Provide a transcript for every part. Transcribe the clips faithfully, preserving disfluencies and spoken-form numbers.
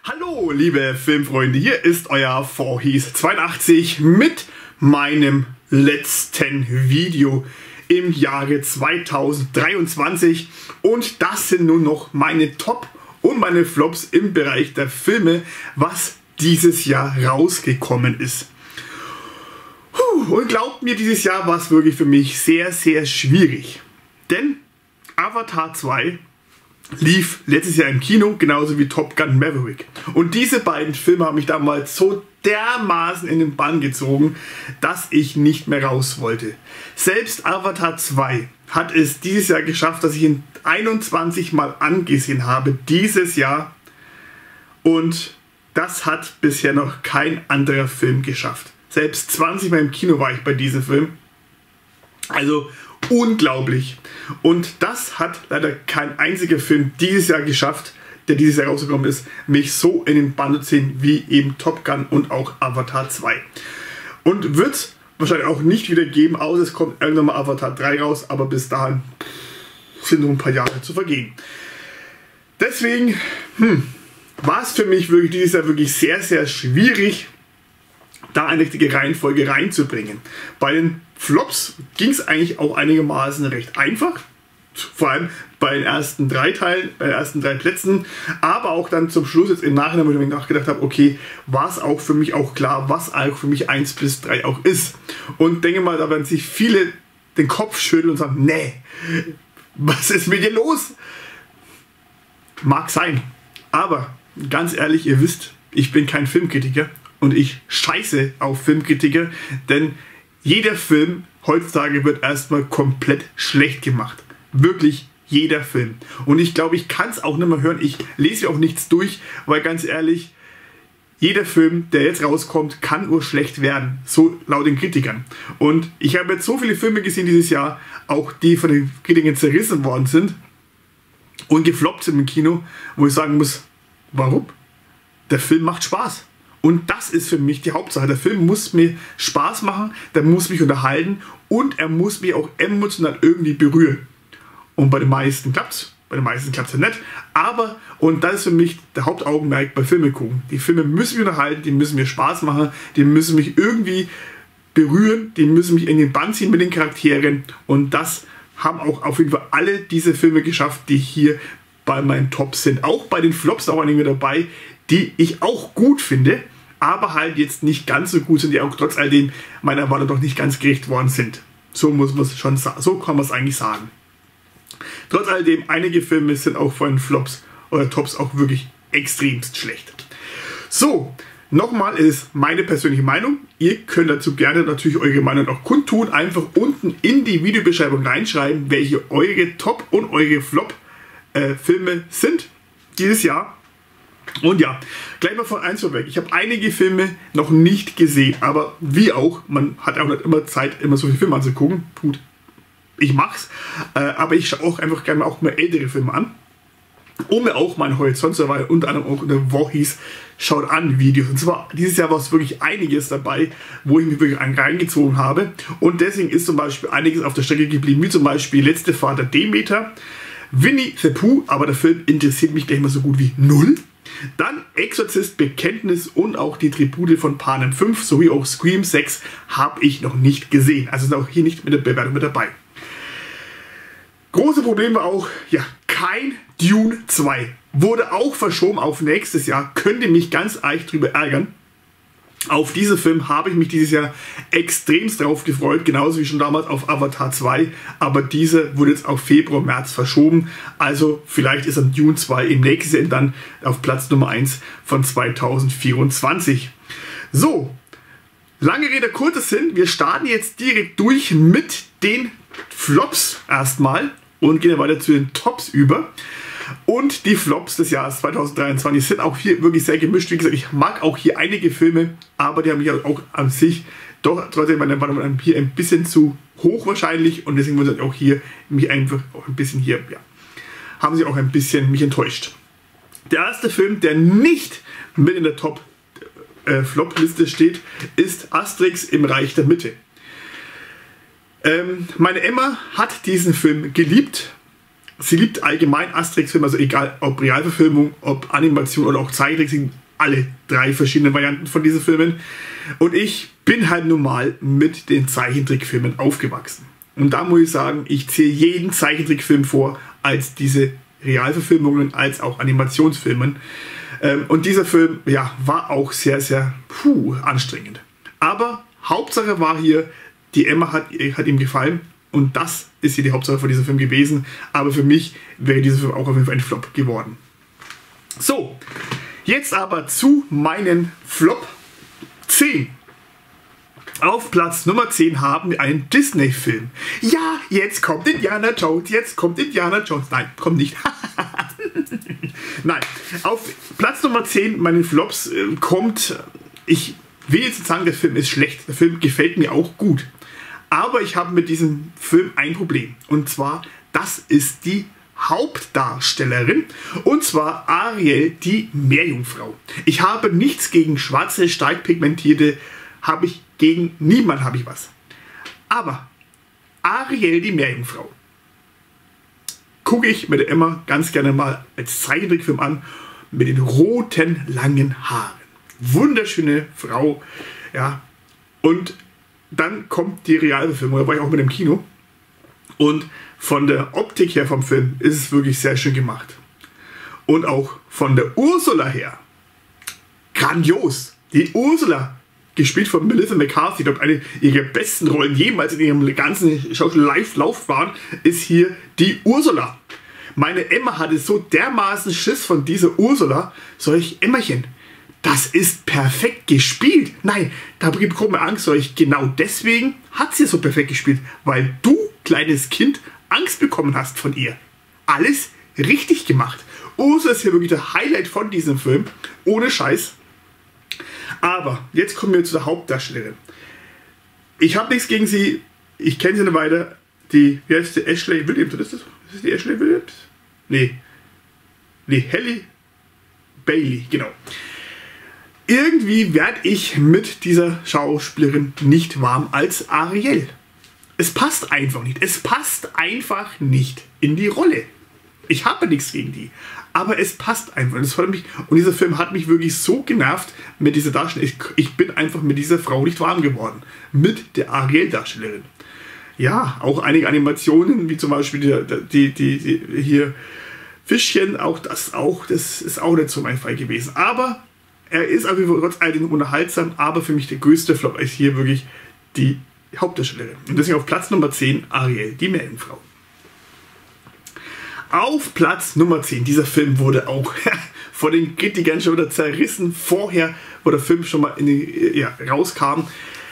Hallo liebe Filmfreunde, hier ist euer Voorhees zweiundachtzig mit meinem letzten Video im Jahre zweitausenddreiundzwanzig und das sind nun noch meine Top und meine Flops im Bereich der Filme, was dieses Jahr rausgekommen ist. Puh, und glaubt mir, dieses Jahr war es wirklich für mich sehr, sehr schwierig, denn Avatar zwei lief letztes Jahr im Kino, genauso wie Top Gun Maverick. Und diese beiden Filme haben mich damals so dermaßen in den Bann gezogen, dass ich nicht mehr raus wollte. Selbst Avatar zwei hat es dieses Jahr geschafft, dass ich ihn einundzwanzig Mal angesehen habe, dieses Jahr. Und das hat bisher noch kein anderer Film geschafft. Selbst zwanzig Mal im Kino war ich bei diesem Film. Also unglaublich. Und das hat leider kein einziger Film dieses Jahr geschafft, der dieses Jahr rausgekommen ist, mich so in den Bann zu ziehen wie eben Top Gun und auch Avatar zwei. Und wird es wahrscheinlich auch nicht wieder geben, außer es kommt irgendwann mal Avatar drei raus, aber bis dahin sind noch ein paar Jahre zu vergehen. Deswegen hm, war es für mich wirklich dieses Jahr wirklich sehr, sehr schwierig, da eine richtige Reihenfolge reinzubringen. Bei den Flops ging es eigentlich auch einigermaßen recht einfach, vor allem bei den ersten drei Teilen, bei den ersten drei Plätzen, aber auch dann zum Schluss jetzt im Nachhinein, wo ich mir nachgedacht habe, okay, war es auch für mich auch klar, was auch für mich eins bis drei auch ist. Und denke mal, da werden sich viele den Kopf schütteln und sagen, nee, was ist mit dir los? Mag sein, aber ganz ehrlich, ihr wisst, ich bin kein Filmkritiker. Und ich scheiße auf Filmkritiker, denn jeder Film heutzutage wird erstmal komplett schlecht gemacht. Wirklich jeder Film. Und ich glaube, ich kann es auch nicht mehr hören. Ich lese auch nichts durch, weil ganz ehrlich, jeder Film, der jetzt rauskommt, kann nur schlecht werden. So laut den Kritikern. Und ich habe jetzt so viele Filme gesehen dieses Jahr, auch die von den Kritikern zerrissen worden sind und gefloppt sind im Kino, wo ich sagen muss, warum? Der Film macht Spaß. Und das ist für mich die Hauptsache. Der Film muss mir Spaß machen, der muss mich unterhalten und er muss mich auch emotional irgendwie berühren. Und bei den meisten klappt es. Bei den meisten klappt es ja nicht. Aber, und das ist für mich der Hauptaugenmerk bei Filme gucken. Die Filme müssen mich unterhalten, die müssen mir Spaß machen, die müssen mich irgendwie berühren, die müssen mich in den Bann ziehen mit den Charakteren. Und das haben auch auf jeden Fall alle diese Filme geschafft, die hier bei meinen Tops sind. Auch bei den Flops auch einige dabei, die ich auch gut finde, aber halt jetzt nicht ganz so gut sind, die auch trotz alledem meiner Erwartung doch nicht ganz gerecht worden sind. So muss man es schon sagen, so kann man es eigentlich sagen. Trotz alledem, einige Filme sind auch von Flops oder Tops auch wirklich extremst schlecht. So, nochmal ist meine persönliche Meinung. Ihr könnt dazu gerne natürlich eure Meinung auch kundtun. Einfach unten in die Videobeschreibung reinschreiben, welche eure Top- und eure Flop-Filme äh, sind dieses Jahr. Und ja, gleich mal von eins vorweg. Ich habe einige Filme noch nicht gesehen, aber wie auch, man hat auch nicht immer Zeit, immer so viele Filme anzugucken. Gut, ich mach's. Äh, aber ich schaue auch einfach gerne auch mal ältere Filme an, um mir auch meinen Horizont zu erweitern, unter anderem auch der Voorhees schaut an Videos. Und zwar dieses Jahr war es wirklich einiges dabei, wo ich mich wirklich reingezogen habe. Und deswegen ist zum Beispiel einiges auf der Strecke geblieben, wie zum Beispiel Letzte Fahrt der Demeter, Winnie the Pooh, aber der Film interessiert mich gleich mal so gut wie null. Dann Exorzist, Bekenntnis und auch die Tribute von Panem fünf sowie auch Scream sechs habe ich noch nicht gesehen. Also sind auch hier nicht mit der Bewertung mit dabei. Große Probleme auch, ja, kein Dune zwei. Wurde auch verschoben auf nächstes Jahr. Könnte mich ganz arg drüber ärgern. Auf diesen Film habe ich mich dieses Jahr extremst drauf gefreut, genauso wie schon damals auf Avatar zwei, aber dieser wurde jetzt auf Februar, März verschoben, also vielleicht ist dann Dune zwei im nächsten Jahr dann auf Platz Nummer eins von zweitausendvierundzwanzig. So, lange Rede, kurzer Sinn, wir starten jetzt direkt durch mit den Flops erstmal und gehen dann weiter zu den Tops über. Und die Flops des Jahres zweitausenddreiundzwanzig sind auch hier wirklich sehr gemischt. Wie gesagt, ich mag auch hier einige Filme, aber die haben mich auch an sich doch trotzdem meine Erwartungen hier ein bisschen zu hoch wahrscheinlich. Und deswegen muss ich auch hier mich einfach auch ein bisschen hier, ja, haben sie auch ein bisschen mich enttäuscht. Der erste Film, der nicht mit in der Top-Flop-Liste steht, ist Asterix im Reich der Mitte. Ähm, meine Emma hat diesen Film geliebt. sie liebt allgemein Asterix-Filme, also egal ob Realverfilmung, ob Animation oder auch Zeichentrick, sind alle drei verschiedene Varianten von diesen Filmen. Und ich bin halt nun mal mit den Zeichentrickfilmen aufgewachsen. Und da muss ich sagen, ich ziehe jeden Zeichentrickfilm vor als diese Realverfilmungen, als auch Animationsfilmen. Und dieser Film, ja, war auch sehr, sehr puh, anstrengend. Aber Hauptsache war hier, die Emma hat, hat ihm gefallen. Und das ist hier die Hauptsache von diesem Film gewesen. Aber für mich wäre dieser Film auch auf jeden Fall ein Flop geworden. So, jetzt aber zu meinen Flop zehn. Auf Platz Nummer zehn haben wir einen Disney-Film. Ja, jetzt kommt Indiana Jones, jetzt kommt Indiana Jones. Nein, kommt nicht. Nein, auf Platz Nummer zehn meinen Flops äh, kommt, ich will jetzt sagen, der Film ist schlecht. Der Film gefällt mir auch gut. Aber ich habe mit diesem Film ein Problem. Und zwar, das ist die Hauptdarstellerin. Und zwar Ariel, die Meerjungfrau. Ich habe nichts gegen schwarze, stark pigmentierte, habe ich gegen niemand habe ich was. Aber Ariel, die Meerjungfrau, gucke ich mit der Emma ganz gerne mal als Zeichentrickfilm an, mit den roten, langen Haaren. Wunderschöne Frau, ja. Und dann kommt die Realverfilmung, da war ich auch mit dem Kino. Und von der Optik her vom Film ist es wirklich sehr schön gemacht. Und auch von der Ursula her, grandios. Die Ursula, gespielt von Melissa McCarthy, glaube eine ihrer besten Rollen jemals in ihrem ganzen Schauspiel-Live-Laufbahn, ist hier die Ursula. Meine Emma hatte so dermaßen Schiss von dieser Ursula. Sag ich, Emmerchen, das ist perfekt gespielt. Nein, da bekommt man Angst. Sag ich, genau deswegen hat sie so perfekt gespielt, weil du, kleines Kind, Angst bekommen hast von ihr. Alles richtig gemacht. Ursula ist hier wirklich der Highlight von diesem Film. Ohne Scheiß. Aber jetzt kommen wir zu der Hauptdarstellerin. Ich habe nichts gegen sie. Ich kenne sie nicht weiter. Die, wie heißt die? Ashley Williams. Ist das, ist das die Ashley Williams? Nee. Nee, Halle Bailey, genau. Irgendwie werde ich mit dieser Schauspielerin nicht warm als Ariel. Es passt einfach nicht. Es passt einfach nicht in die Rolle. Ich habe nichts gegen die. Aber es passt einfach. Das mich, und dieser Film hat mich wirklich so genervt mit dieser Darstellung. Ich, ich bin einfach mit dieser Frau nicht warm geworden. Mit der Ariel-Darstellerin. Ja, auch einige Animationen, wie zum Beispiel die, die, die, die hier Fischchen, auch das auch, das ist auch nicht so mein Fall gewesen. Aber er ist auf jeden Fall trotz alledem unterhaltsam, aber für mich der größte Flop ist hier wirklich die Hauptdarstellerin. Und deswegen auf Platz Nummer zehn Ariel, die Meerjungfrau. Auf Platz Nummer zehn, dieser Film wurde auch von den Kritikern schon wieder zerrissen, vorher, wo der Film schon mal in die, ja, rauskam.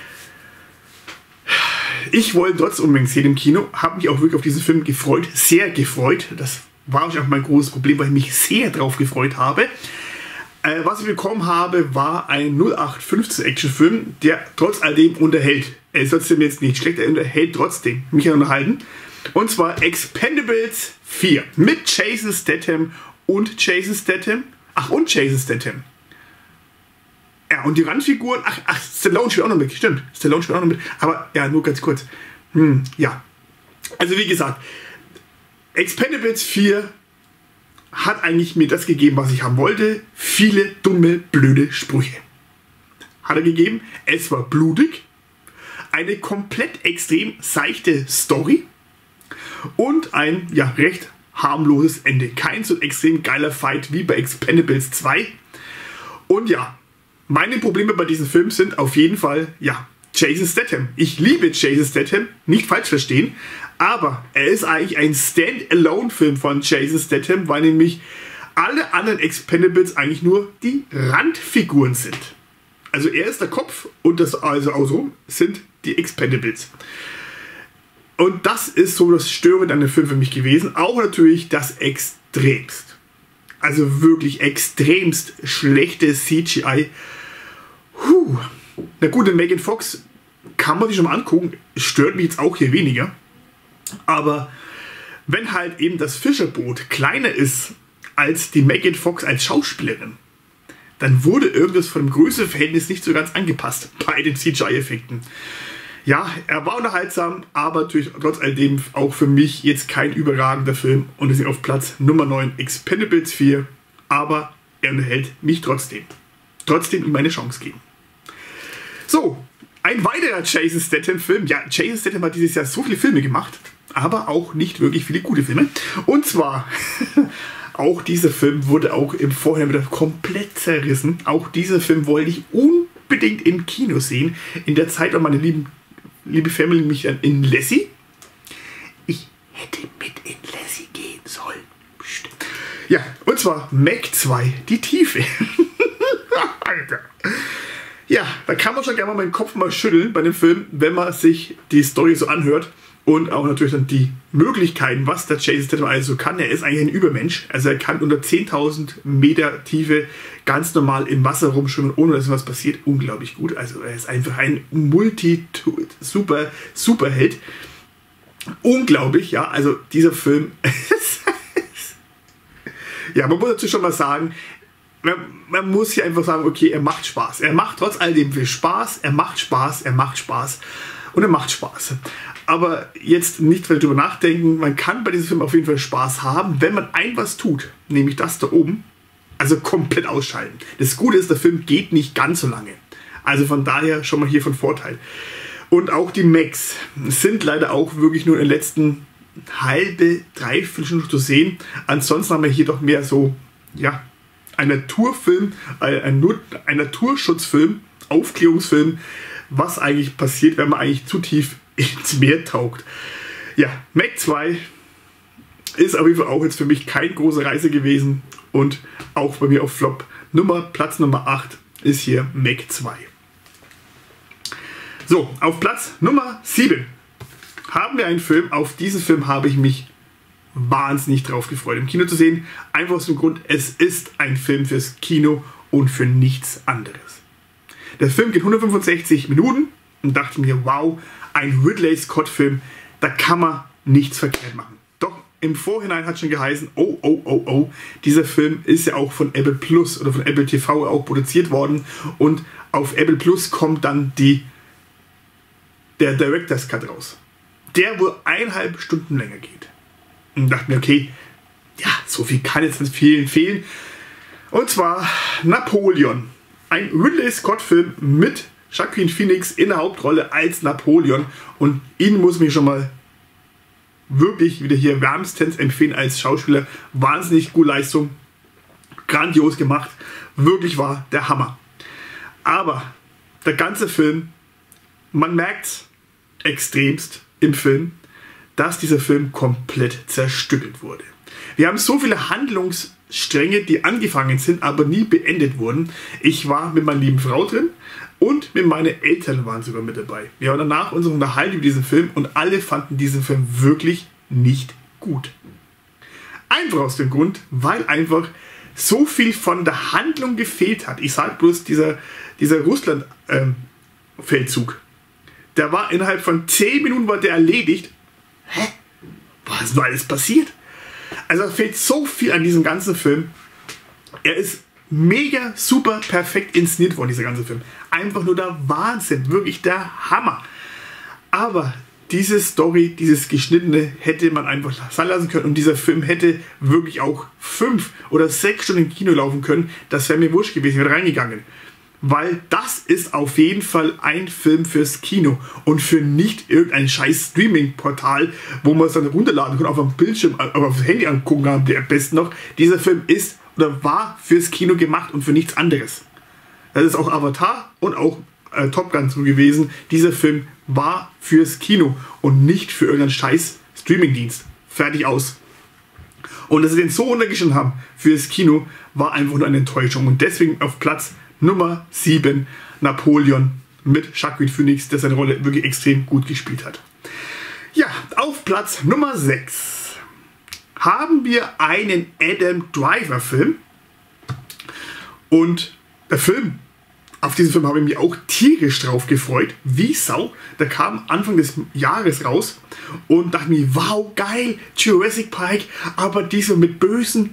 Ich wollte trotzdem unbedingt sehen im Kino, habe mich auch wirklich auf diesen Film gefreut, sehr gefreut. Das war auch mein großes Problem, weil ich mich sehr drauf gefreut habe. Äh, was ich bekommen habe, war ein null acht fünfzehn Actionfilm, der trotz alledem unterhält. Er ist trotzdem jetzt nicht schlecht, er unterhält trotzdem, mich unterhalten. Und zwar Expendables vier mit Jason Statham und Jason Statham. Ach, und Jason Statham. Ja, und die Randfiguren. Ach, ach Stallone spielt auch noch mit. Stimmt, Stallone spielt auch noch mit. Aber ja, nur ganz kurz. Hm, ja. Also, wie gesagt, Expendables vier hat eigentlich mir das gegeben, was ich haben wollte. Viele dumme, blöde Sprüche. Hat er gegeben. Es war blutig. Eine komplett extrem seichte Story. Und ein, ja, recht harmloses Ende. Kein so extrem geiler Fight wie bei Expendables zwei. Und ja, meine Probleme bei diesem Film sind auf jeden Fall, ja, Jason Statham. Ich liebe Jason Statham, nicht falsch verstehen, aber er ist eigentlich ein Stand-alone-Film von Jason Statham, weil nämlich alle anderen Expendables eigentlich nur die Randfiguren sind. Also er ist der Kopf und das also außenrum sind die Expendables. Und das ist so das Störende an dem Film für mich gewesen. Auch natürlich das extremst. Also wirklich extremst schlechte C G I. Puh. Na gut, den Megan Fox kann man sich schon mal angucken. Stört mich jetzt auch hier weniger. Aber wenn halt eben das Fischerboot kleiner ist als die Megan Fox als Schauspielerin, dann wurde irgendwas von dem Größenverhältnis nicht so ganz angepasst bei den C G I-Effekten. Ja, er war unterhaltsam, aber natürlich trotz alledem auch für mich jetzt kein überragender Film. Und deswegen auf Platz Nummer neun Expendables vier. Aber er unterhält mich trotzdem. Trotzdem ihm eine Chance geben. So, ein weiterer Jason Statham-Film. Ja, Jason Statham hat dieses Jahr so viele Filme gemacht, aber auch nicht wirklich viele gute Filme. Und zwar, auch dieser Film wurde auch im Vorhinein wieder komplett zerrissen. Auch dieser Film wollte ich unbedingt im Kino sehen. In der Zeit war meine lieben Liebe Family mich an in Lassie. Ich hätte mit in Lassie gehen sollen. Psst. Ja, und zwar Meg zwei, die Tiefe. Alter. Ja, da kann man schon gerne mal meinen Kopf mal schütteln bei dem Film, wenn man sich die Story so anhört. Und auch natürlich dann die Möglichkeiten, was der Jason Statham also kann. Er ist eigentlich ein Übermensch. Also er kann unter zehntausend Meter Tiefe ganz normal im Wasser rumschwimmen, ohne dass was passiert. Unglaublich gut. Also er ist einfach ein Multi-Super Superheld. Unglaublich, ja. Also dieser Film. Ja, man muss dazu schon mal sagen, man, man muss hier einfach sagen, okay, er macht Spaß. Er macht trotz alledem viel Spaß. Er macht Spaß, er macht Spaß. Und er macht Spaß. Aber jetzt nicht darüber nachdenken, man kann bei diesem Film auf jeden Fall Spaß haben, wenn man ein was tut, nämlich das da oben, also komplett ausschalten. Das Gute ist, der Film geht nicht ganz so lange. Also von daher schon mal hier von Vorteil. Und auch die Megs sind leider auch wirklich nur in den letzten halbe, dreiviertel Stunde zu sehen. Ansonsten haben wir hier doch mehr so, ja, ein Naturfilm, ein, ein Naturschutzfilm, Aufklärungsfilm, was eigentlich passiert, wenn man eigentlich zu tief ins Meer taucht. Ja, Meg zwei ist auf jeden Fall auch jetzt für mich keine große Reise gewesen und auch bei mir auf Flop Nummer, Platz Nummer acht ist hier Meg zwei. So, auf Platz Nummer sieben haben wir einen Film. Auf diesen Film habe ich mich wahnsinnig drauf gefreut, im Kino zu sehen. Einfach aus dem Grund, es ist ein Film fürs Kino und für nichts anderes. Der Film geht hundertfünfundsechzig Minuten und dachte mir, wow, ein Ridley Scott-Film, da kann man nichts verkehrt machen. Doch im Vorhinein hat schon geheißen, oh, oh, oh, oh, dieser Film ist ja auch von Apple Plus oder von Apple T V auch produziert worden und auf Apple Plus kommt dann die, der Director's Cut raus, der wohl eineinhalb Stunden länger geht. Und dachte mir, okay, ja, so viel kann jetzt nicht vielen fehlen. Und zwar Napoleon, ein Ridley Scott-Film mit Joaquin Phoenix in der Hauptrolle als Napoleon und ihn muss mich schon mal wirklich wieder hier wärmstens empfehlen als Schauspieler. Wahnsinnig gute Leistung, grandios gemacht, wirklich war der Hammer. Aber der ganze Film, man merkt extremst im Film, dass dieser Film komplett zerstückelt wurde. Wir haben so viele Handlungsstränge, die angefangen sind, aber nie beendet wurden. Ich war mit meiner lieben Frau drin und mit meinen Eltern waren sogar mit dabei. Wir haben danach unsere Unterhaltung über diesen Film und alle fanden diesen Film wirklich nicht gut. Einfach aus dem Grund, weil einfach so viel von der Handlung gefehlt hat. Ich sage bloß, dieser, dieser Russland-Feldzug, ähm, der war innerhalb von zehn Minuten war der erledigt. Hä? Was ist denn alles passiert? Also es fehlt so viel an diesem ganzen Film. Er ist mega, super, perfekt inszeniert worden, dieser ganze Film. Einfach nur der Wahnsinn, wirklich der Hammer. Aber diese Story, dieses Geschnittene hätte man einfach sein lassen können und dieser Film hätte wirklich auch fünf oder sechs Stunden im Kino laufen können. Das wäre mir wurscht gewesen, ich wäre reingegangen. Weil das ist auf jeden Fall ein Film fürs Kino und für nicht irgendein scheiß Streaming-Portal, wo man es dann runterladen kann, auf dem Bildschirm, auf dem Handy angucken kann, der am besten noch. Dieser Film ist oder war fürs Kino gemacht und für nichts anderes. Das ist auch Avatar und auch äh, Top Gun so gewesen. Dieser Film war fürs Kino und nicht für irgendeinen scheiß Streaming-Dienst. Fertig aus. Und dass sie den so runtergeschnitten haben fürs Kino, war einfach nur eine Enttäuschung. Und deswegen auf Platz Nummer sieben Napoleon mit Joaquin Phoenix, der seine Rolle wirklich extrem gut gespielt hat. Ja, auf Platz Nummer sechs haben wir einen Adam Driver Film. Und der Film, auf diesen Film habe ich mich auch tierisch drauf gefreut, wie Sau. Der kam Anfang des Jahres raus und dachte mir, wow, geil, Jurassic Park, aber diesmal mit bösen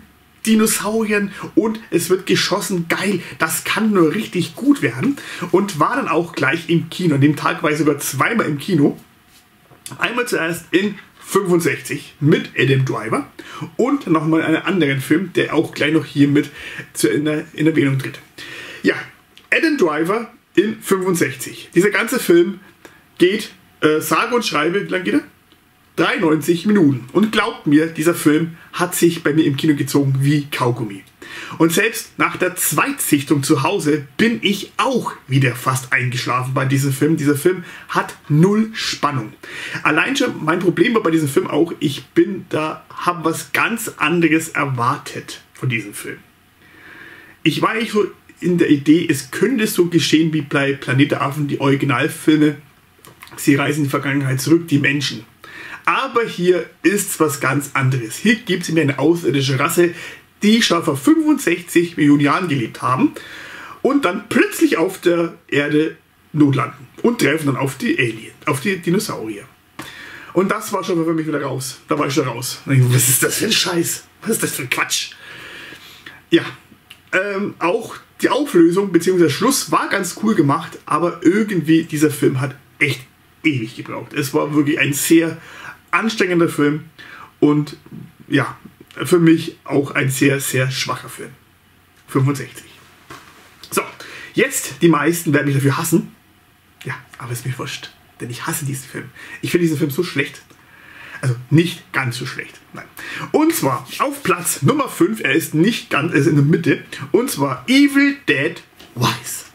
Dinosauriern und es wird geschossen. Geil, das kann nur richtig gut werden. Und war dann auch gleich im Kino. An dem Tag war ich sogar zweimal im Kino. Einmal zuerst in fünfundsechzig mit Adam Driver und nochmal einen anderen Film, der auch gleich noch hier mit in, der, in Erwähnung tritt. Ja, Adam Driver in fünfundsechzig. Dieser ganze Film geht, äh, sage und schreibe, wie lange geht er? dreiundneunzig Minuten. Und glaubt mir, dieser Film hat sich bei mir im Kino gezogen wie Kaugummi. Und selbst nach der Zweitsichtung zu Hause bin ich auch wieder fast eingeschlafen bei diesem Film. Dieser Film hat null Spannung. Allein schon mein Problem war bei diesem Film auch, ich bin da, habe was ganz anderes erwartet von diesem Film. Ich war eigentlich so in der Idee, es könnte so geschehen wie bei Planet der Affen, die Originalfilme. Sie reisen in die Vergangenheit zurück, die Menschen. Aber hier ist was ganz anderes. Hier gibt es mir eine außerirdische Rasse, die schon vor fünfundsechzig Millionen Jahren gelebt haben und dann plötzlich auf der Erde notlanden und treffen dann auf die Alien, auf die Dinosaurier. Und das war schon für mich wieder raus. Da war ich schon raus. Was ist das für ein Scheiß? Was ist das für ein Quatsch? Ja, ähm, auch die Auflösung bzw. Schluss war ganz cool gemacht, aber irgendwie dieser Film hat echt ewig gebraucht. Es war wirklich ein sehr anstrengender Film und ja, für mich auch ein sehr, sehr schwacher Film. fünfundsechzig. So, jetzt, die meisten werden mich dafür hassen. Ja, aber ist mir wurscht, denn ich hasse diesen Film. Ich finde diesen Film so schlecht. Also nicht ganz so schlecht, nein. Und zwar auf Platz Nummer fünf, er ist nicht ganz, er ist in der Mitte, und zwar Evil Dead Rise.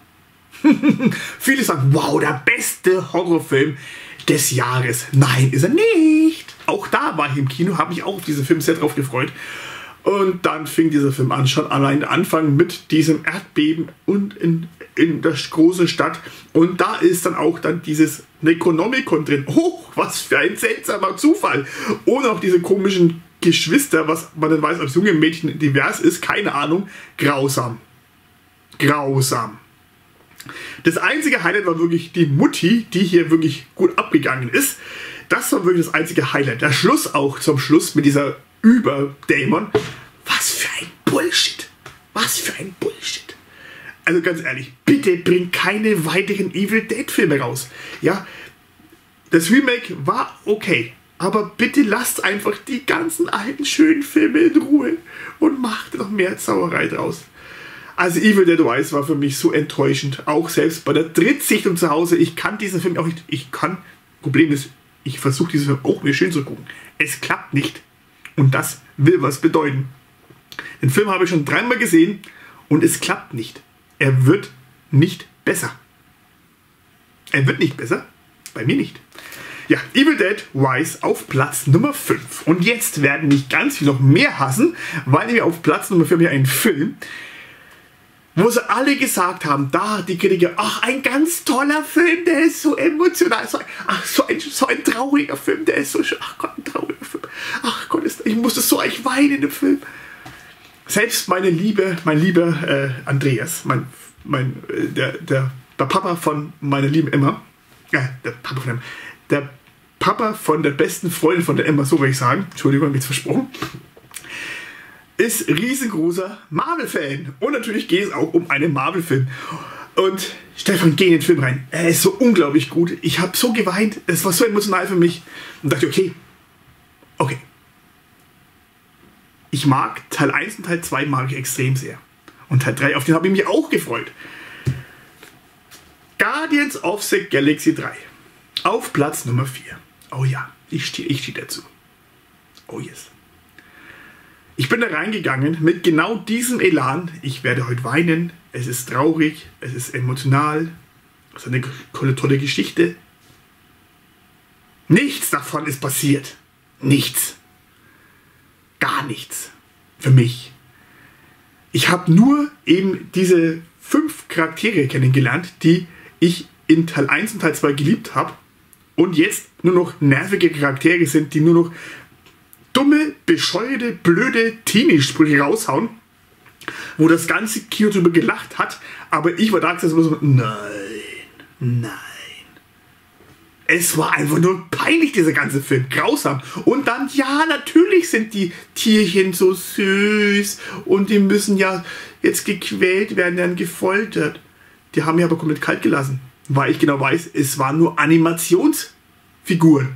Viele sagen, wow, der beste Horrorfilm des Jahres. Nein, ist er nicht. Auch da war ich im Kino, habe mich auch auf diesen Film sehr drauf gefreut. Und dann fing dieser Film an, schon allein der Anfang mit diesem Erdbeben und in, in der großen Stadt. Und da ist dann auch dann dieses Necronomicon drin. Oh, was für ein seltsamer Zufall. Und auch diese komischen Geschwister, was man dann weiß, als junge Mädchen divers ist, keine Ahnung. Grausam. Grausam. Das einzige Highlight war wirklich die Mutti, die hier wirklich gut abgegangen ist. Das war wirklich das einzige Highlight. Der Schluss auch zum Schluss mit dieser Überdämon. Was für ein Bullshit. Was für ein Bullshit. Also ganz ehrlich, bitte bringt keine weiteren Evil Dead Filme raus. Ja, das Remake war okay. Aber bitte lasst einfach die ganzen alten schönen Filme in Ruhe und macht noch mehr Sauerei draus. Also Evil Dead Rise war für mich so enttäuschend. Auch selbst bei der Drittsichtung zu Hause. Ich kann diesen Film auch nicht. Ich kann. Problem ist, ich versuche diesen Film auch mir schön zu gucken. Es klappt nicht. Und das will was bedeuten. Den Film habe ich schon dreimal gesehen und es klappt nicht. Er wird nicht besser. Er wird nicht besser. Bei mir nicht. Ja, Evil Dead Rise auf Platz Nummer fünf. Und jetzt werden mich ganz viele noch mehr hassen, weil wir auf Platz Nummer fünf hier einen Film, wo sie alle gesagt haben, da die Kritiker, ach, ein ganz toller Film, der ist so emotional, so, ach, so ein, so ein trauriger Film, der ist so schön, ach Gott, ein trauriger Film, ach Gott, ist, ich musste so echt weinen in dem Film. Selbst meine Liebe, mein lieber äh, Andreas, mein, mein, äh, der, der, der Papa von meiner lieben Emma, ja, äh, der Papa von Emma, der Papa von der besten Freundin von der Emma, so will ich sagen, Entschuldigung, jetzt versprochen, ist riesengroßer Marvel-Fan. Und natürlich geht es auch um einen Marvel-Film. Und Stefan, geh in den Film rein. Er ist so unglaublich gut. Ich habe so geweint. Es war so emotional für mich. Und dachte, okay, okay. Ich mag Teil eins und Teil zwei mag ich extrem sehr. Und Teil drei, auf den habe ich mich auch gefreut. Guardians of the Galaxy drei. Auf Platz Nummer vier. Oh ja, ich stehe ich steh dazu. Oh yes. Ich bin da reingegangen mit genau diesem Elan. Ich werde heute weinen. Es ist traurig, es ist emotional. Es ist eine tolle, tolle Geschichte. Nichts davon ist passiert. Nichts. Gar nichts. Für mich. Ich habe nur eben diese fünf Charaktere kennengelernt, die ich in Teil eins und Teil zwei geliebt habe. Und jetzt nur noch nervige Charaktere sind, die nur noch dumme, bescheuerte, blöde Teenie-Sprüche raushauen, wo das ganze Kino drüber gelacht hat, aber ich war da so, nein, nein. es war einfach nur peinlich, dieser ganze Film. Grausam. Und dann, ja, natürlich sind die Tierchen so süß und die müssen ja jetzt gequält werden, dann gefoltert. Die haben mich aber komplett kalt gelassen, weil ich genau weiß, es waren nur Animationsfiguren.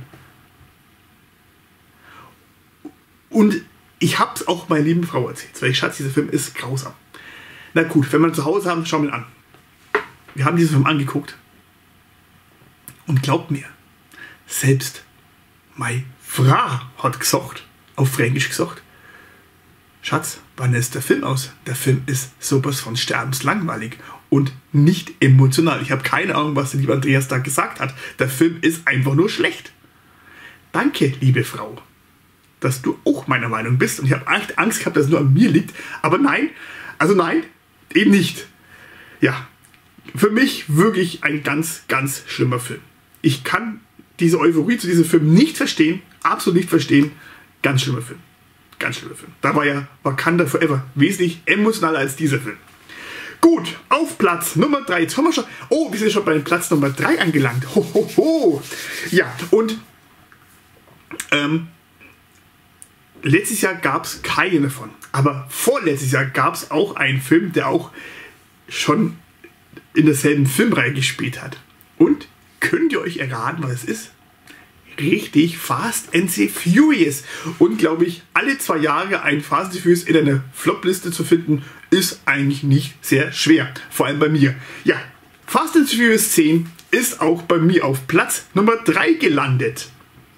Und ich habe es auch meiner lieben Frau erzählt, weil ich Schatz, dieser Film ist grausam. Na gut, wenn wir ihn zu Hause haben, schauen wir ihn an. Wir haben diesen Film angeguckt. Und glaubt mir, selbst meine Frau hat gesagt, auf Fränkisch gesagt, Schatz, wann ist der Film aus? Der Film ist sowas von sterbenslangweilig und nicht emotional. Ich habe keine Ahnung, was der liebe Andreas da gesagt hat. Der Film ist einfach nur schlecht. Danke, liebe Frau, dass du auch meiner Meinung bist. Und ich habe echt Angst gehabt, dass es nur an mir liegt. Aber nein, also nein, eben nicht. Ja, für mich wirklich ein ganz, ganz schlimmer Film. Ich kann diese Euphorie zu diesem Film nicht verstehen, absolut nicht verstehen. Ganz schlimmer Film. Ganz schlimmer Film. Da war ja Wakanda Forever wesentlich emotionaler als dieser Film. Gut, auf Platz Nummer drei. Jetzt haben wir schon. Oh, wir sind schon bei Platz Nummer drei angelangt. Ho, ho, ho. Ja, und ähm, letztes Jahr gab es keine davon. Aber vorletztes Jahr gab es auch einen Film, der auch schon in derselben Filmreihe gespielt hat. Und könnt ihr euch erraten, was es ist? Richtig, Fast and the Furious. Und glaube ich, alle zwei Jahre ein Fast and the Furious in einer Flop-Liste zu finden, ist eigentlich nicht sehr schwer. Vor allem bei mir. Ja, Fast and the Furious zehn ist auch bei mir auf Platz Nummer drei gelandet.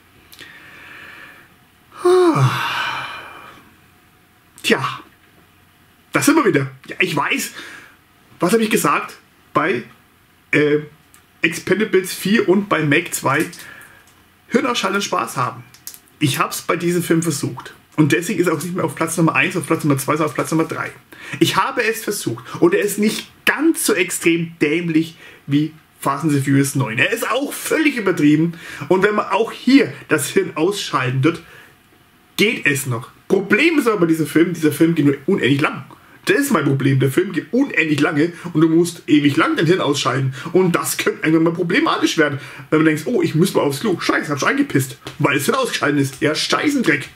Tja, da sind wir wieder. Ja, ich weiß. Was habe ich gesagt? Bei äh, Expendables vier und bei Mac zwei. Hirnausschalten und Spaß haben. Ich habe es bei diesem Film versucht. Und deswegen ist er auch nicht mehr auf Platz Nummer eins, auf Platz Nummer zwei, sondern auf Platz Nummer drei. Ich habe es versucht. Und er ist nicht ganz so extrem dämlich wie Fast and the Furious neun. Er ist auch völlig übertrieben. Und wenn man auch hier das Hirn ausschalten wird, geht es noch. Problem ist aber bei diesem Film, dieser Film geht nur unendlich lang. Das ist mein Problem. Der Film geht unendlich lange und du musst ewig lang dein Hirn ausschalten. Und das könnte irgendwann mal problematisch werden. Wenn man denkt, oh, ich muss mal aufs Klo. Scheiße, hab ich eingepisst. Weil es Hirn ausgeschalten ist. Ja, Scheißendreck.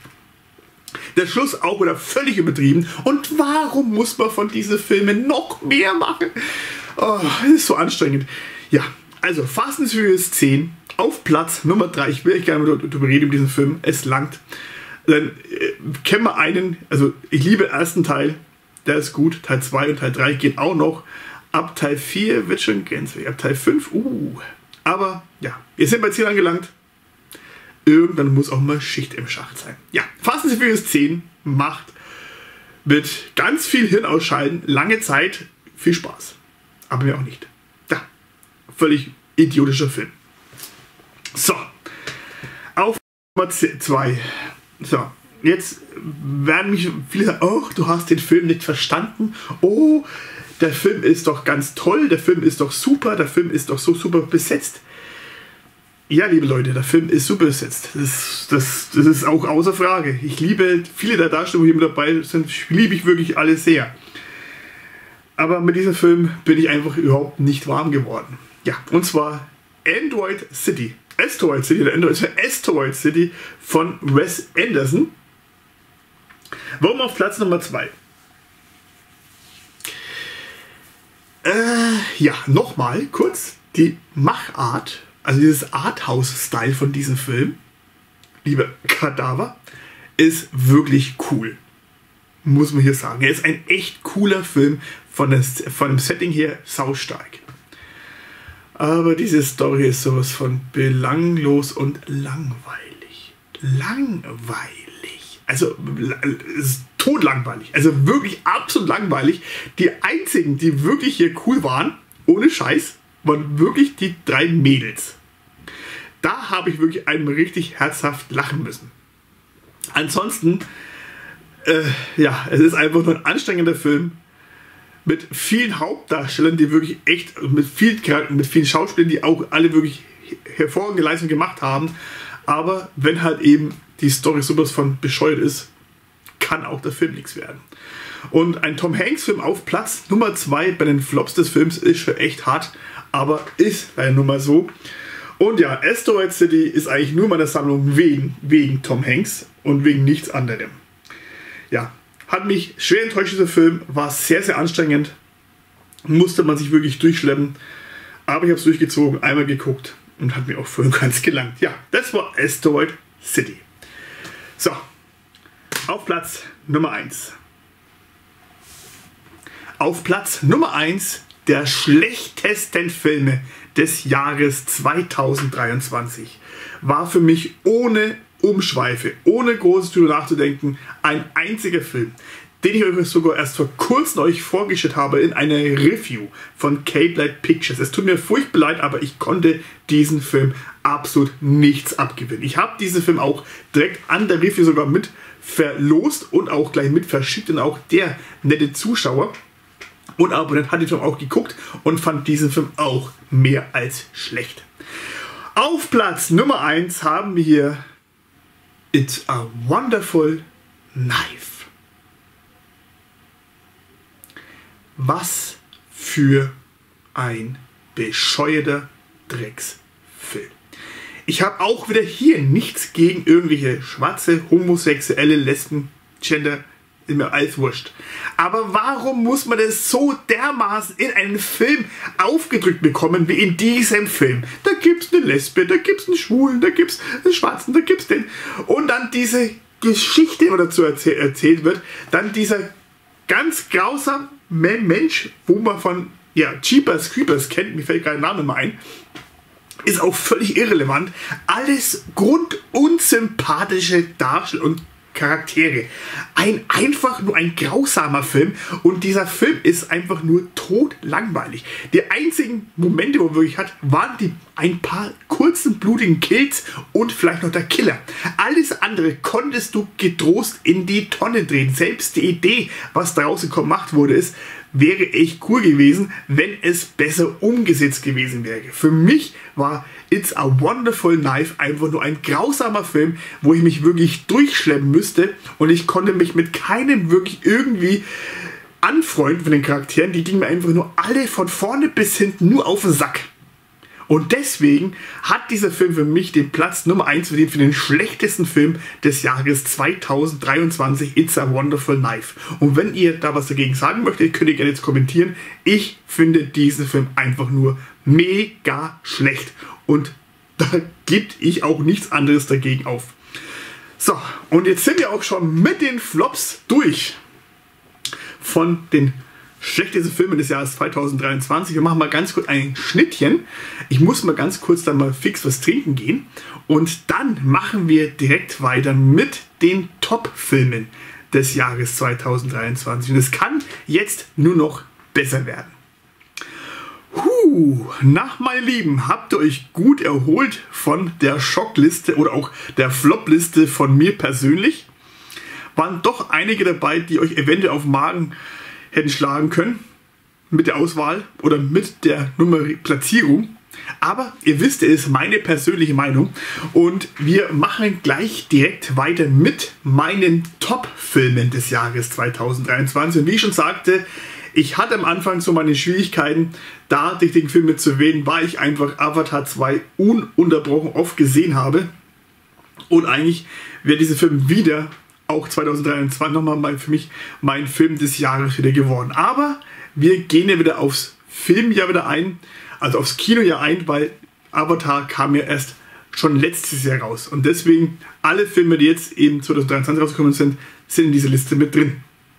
Der Schluss auch wieder völlig übertrieben. Und warum muss man von diesen Filmen noch mehr machen? Oh, das ist so anstrengend. Ja, also Fast and Furious zehn auf Platz Nummer drei. Ich will echt gerne darüber reden, über diesen Film. Es langt. Dann äh, kennen wir einen, also ich liebe den ersten Teil. Der ist gut. Teil zwei und Teil drei geht auch noch. Ab Teil vier wird schon grenzwertig. Ab Teil fünf, uh. Aber ja, wir sind bei zehn angelangt. Irgendwann muss auch mal Schicht im Schacht sein. Ja, Fast and the Furious zehn macht mit ganz viel Hirn ausschalten, lange Zeit, viel Spaß. Aber mir auch nicht. Ja, völlig idiotischer Film. So, auf Nummer zwei. So. Jetzt werden mich viele sagen, oh, du hast den Film nicht verstanden. Oh, der Film ist doch ganz toll, der Film ist doch super, der Film ist doch so super besetzt. Ja, liebe Leute, der Film ist super besetzt. Das, das, das ist auch außer Frage. Ich liebe viele der Darsteller, die hier mit dabei sind, liebe ich wirklich alle sehr. Aber mit diesem Film bin ich einfach überhaupt nicht warm geworden. Ja, und zwar Android City. Asteroid City, der Android Asteroid City von Wes Anderson. Warum auf Platz Nummer zwei? Äh, ja, nochmal kurz. Die Machart, also dieses Arthouse-Style von diesem Film, liebe Kadaver, ist wirklich cool. Muss man hier sagen. Er ist ein echt cooler Film, von, das, von dem Setting her saustark. Aber diese Story ist sowas von belanglos und langweilig. Langweilig. Also, es ist totlangweilig. Also wirklich absolut langweilig. Die einzigen, die wirklich hier cool waren, ohne Scheiß, waren wirklich die drei Mädels. Da habe ich wirklich einmal richtig herzhaft lachen müssen. Ansonsten, äh, ja, es ist einfach nur ein anstrengender Film mit vielen Hauptdarstellern, die wirklich echt, mit vielen Charakteren, mit vielen Schauspielern, die auch alle wirklich hervorragende Leistungen gemacht haben. Aber wenn halt eben die Story sowas von bescheuert ist, kann auch der Film nichts werden. Und ein Tom Hanks Film auf Platz Nummer zwei bei den Flops des Films ist schon echt hart, aber ist leider nun mal so. Und ja, Asteroid City ist eigentlich nur meine Sammlung wegen, wegen Tom Hanks und wegen nichts anderem. Ja, hat mich schwer enttäuscht, dieser Film, war sehr, sehr anstrengend, musste man sich wirklich durchschleppen, aber ich habe es durchgezogen, einmal geguckt und hat mir auch voll und ganz gelangt. Ja, das war Asteroid City. So, auf Platz Nummer eins. Auf Platz Nummer eins der schlechtesten Filme des Jahres zweitausenddreiundzwanzig war für mich ohne Umschweife, ohne großes drüber nachzudenken, ein einziger Film, den ich euch sogar erst vor kurzem euch vorgestellt habe in einer Review von K-Blade Pictures. Es tut mir furchtbar leid, aber ich konnte diesen Film absolut nichts abgewinnen. Ich habe diesen Film auch direkt an der Review sogar mit verlost und auch gleich mit verschickt, und auch der nette Zuschauer und Abonnent hat den Film auch geguckt und fand diesen Film auch mehr als schlecht. Auf Platz Nummer eins haben wir hier It's a Wonderful Knife. Was für ein bescheuerter Drecksfilm. Ich habe auch wieder hier nichts gegen irgendwelche schwarze, homosexuelle, Lesben, Gender, ist mir alles wurscht. Aber warum muss man das so dermaßen in einen Film aufgedrückt bekommen wie in diesem Film? Da gibt es eine Lesbe, da gibt es einen Schwulen, da gibt es einen Schwarzen, da gibt es den. Und dann diese Geschichte, die dazu erzäh erzählt wird, dann dieser ganz grausame Mensch, wo man von ja, Jeepers Creepers kennt, mir fällt gerade der Name mal ein, ist auch völlig irrelevant. Alles grundunsympathische Darstellung und Charaktere. Ein einfach nur ein grausamer Film, und dieser Film ist einfach nur totlangweilig. Die einzigen Momente, wo man wirklich hat, waren die ein paar kurzen blutigen Kills und vielleicht noch der Killer. Alles andere konntest du getrost in die Tonne drehen. Selbst die Idee, was daraus gemacht wurde, ist, wäre echt cool gewesen, wenn es besser umgesetzt gewesen wäre. Für mich war It's a Wonderful Knife einfach nur ein grausamer Film, wo ich mich wirklich durchschleppen müsste, und ich konnte mich mit keinem wirklich irgendwie anfreunden von den Charakteren. Die gingen mir einfach nur alle von vorne bis hinten nur auf den Sack. Und deswegen hat dieser Film für mich den Platz Nummer eins verdient für den schlechtesten Film des Jahres zweitausenddreiundzwanzig, It's a Wonderful Knife. Und wenn ihr da was dagegen sagen möchtet, könnt ihr gerne jetzt kommentieren. Ich finde diesen Film einfach nur mega schlecht. Und da gibt ich auch nichts anderes dagegen auf. So, und jetzt sind wir auch schon mit den Flops durch von den schlechteste Filme des Jahres zweitausenddreiundzwanzig. Wir machen mal ganz kurz ein Schnittchen. Ich muss mal ganz kurz dann mal fix was trinken gehen. Und dann machen wir direkt weiter mit den Top-Filmen des Jahres zweitausenddreiundzwanzig. Und es kann jetzt nur noch besser werden. Huh, na meine Lieben, habt ihr euch gut erholt von der Schockliste oder auch der Flop-Liste von mir persönlich? Waren doch einige dabei, die euch eventuell auf den Magen hätten schlagen können mit der Auswahl oder mit der Nummerierung. Aber ihr wisst, es ist meine persönliche Meinung, und wir machen gleich direkt weiter mit meinen Top-Filmen des Jahres zweitausenddreiundzwanzig. Und wie ich schon sagte, ich hatte am Anfang so meine Schwierigkeiten, da die richtigen Filme zu wählen, weil ich einfach Avatar zwei ununterbrochen oft gesehen habe. Und eigentlich wäre dieser Film wieder auch zweitausenddreiundzwanzig nochmal für mich mein Film des Jahres wieder geworden. Aber wir gehen ja wieder aufs Filmjahr wieder ein, also aufs Kinojahr ein, weil Avatar kam ja erst schon letztes Jahr raus. Und deswegen alle Filme, die jetzt eben zweitausenddreiundzwanzig rausgekommen sind, sind in dieser Liste mit drin.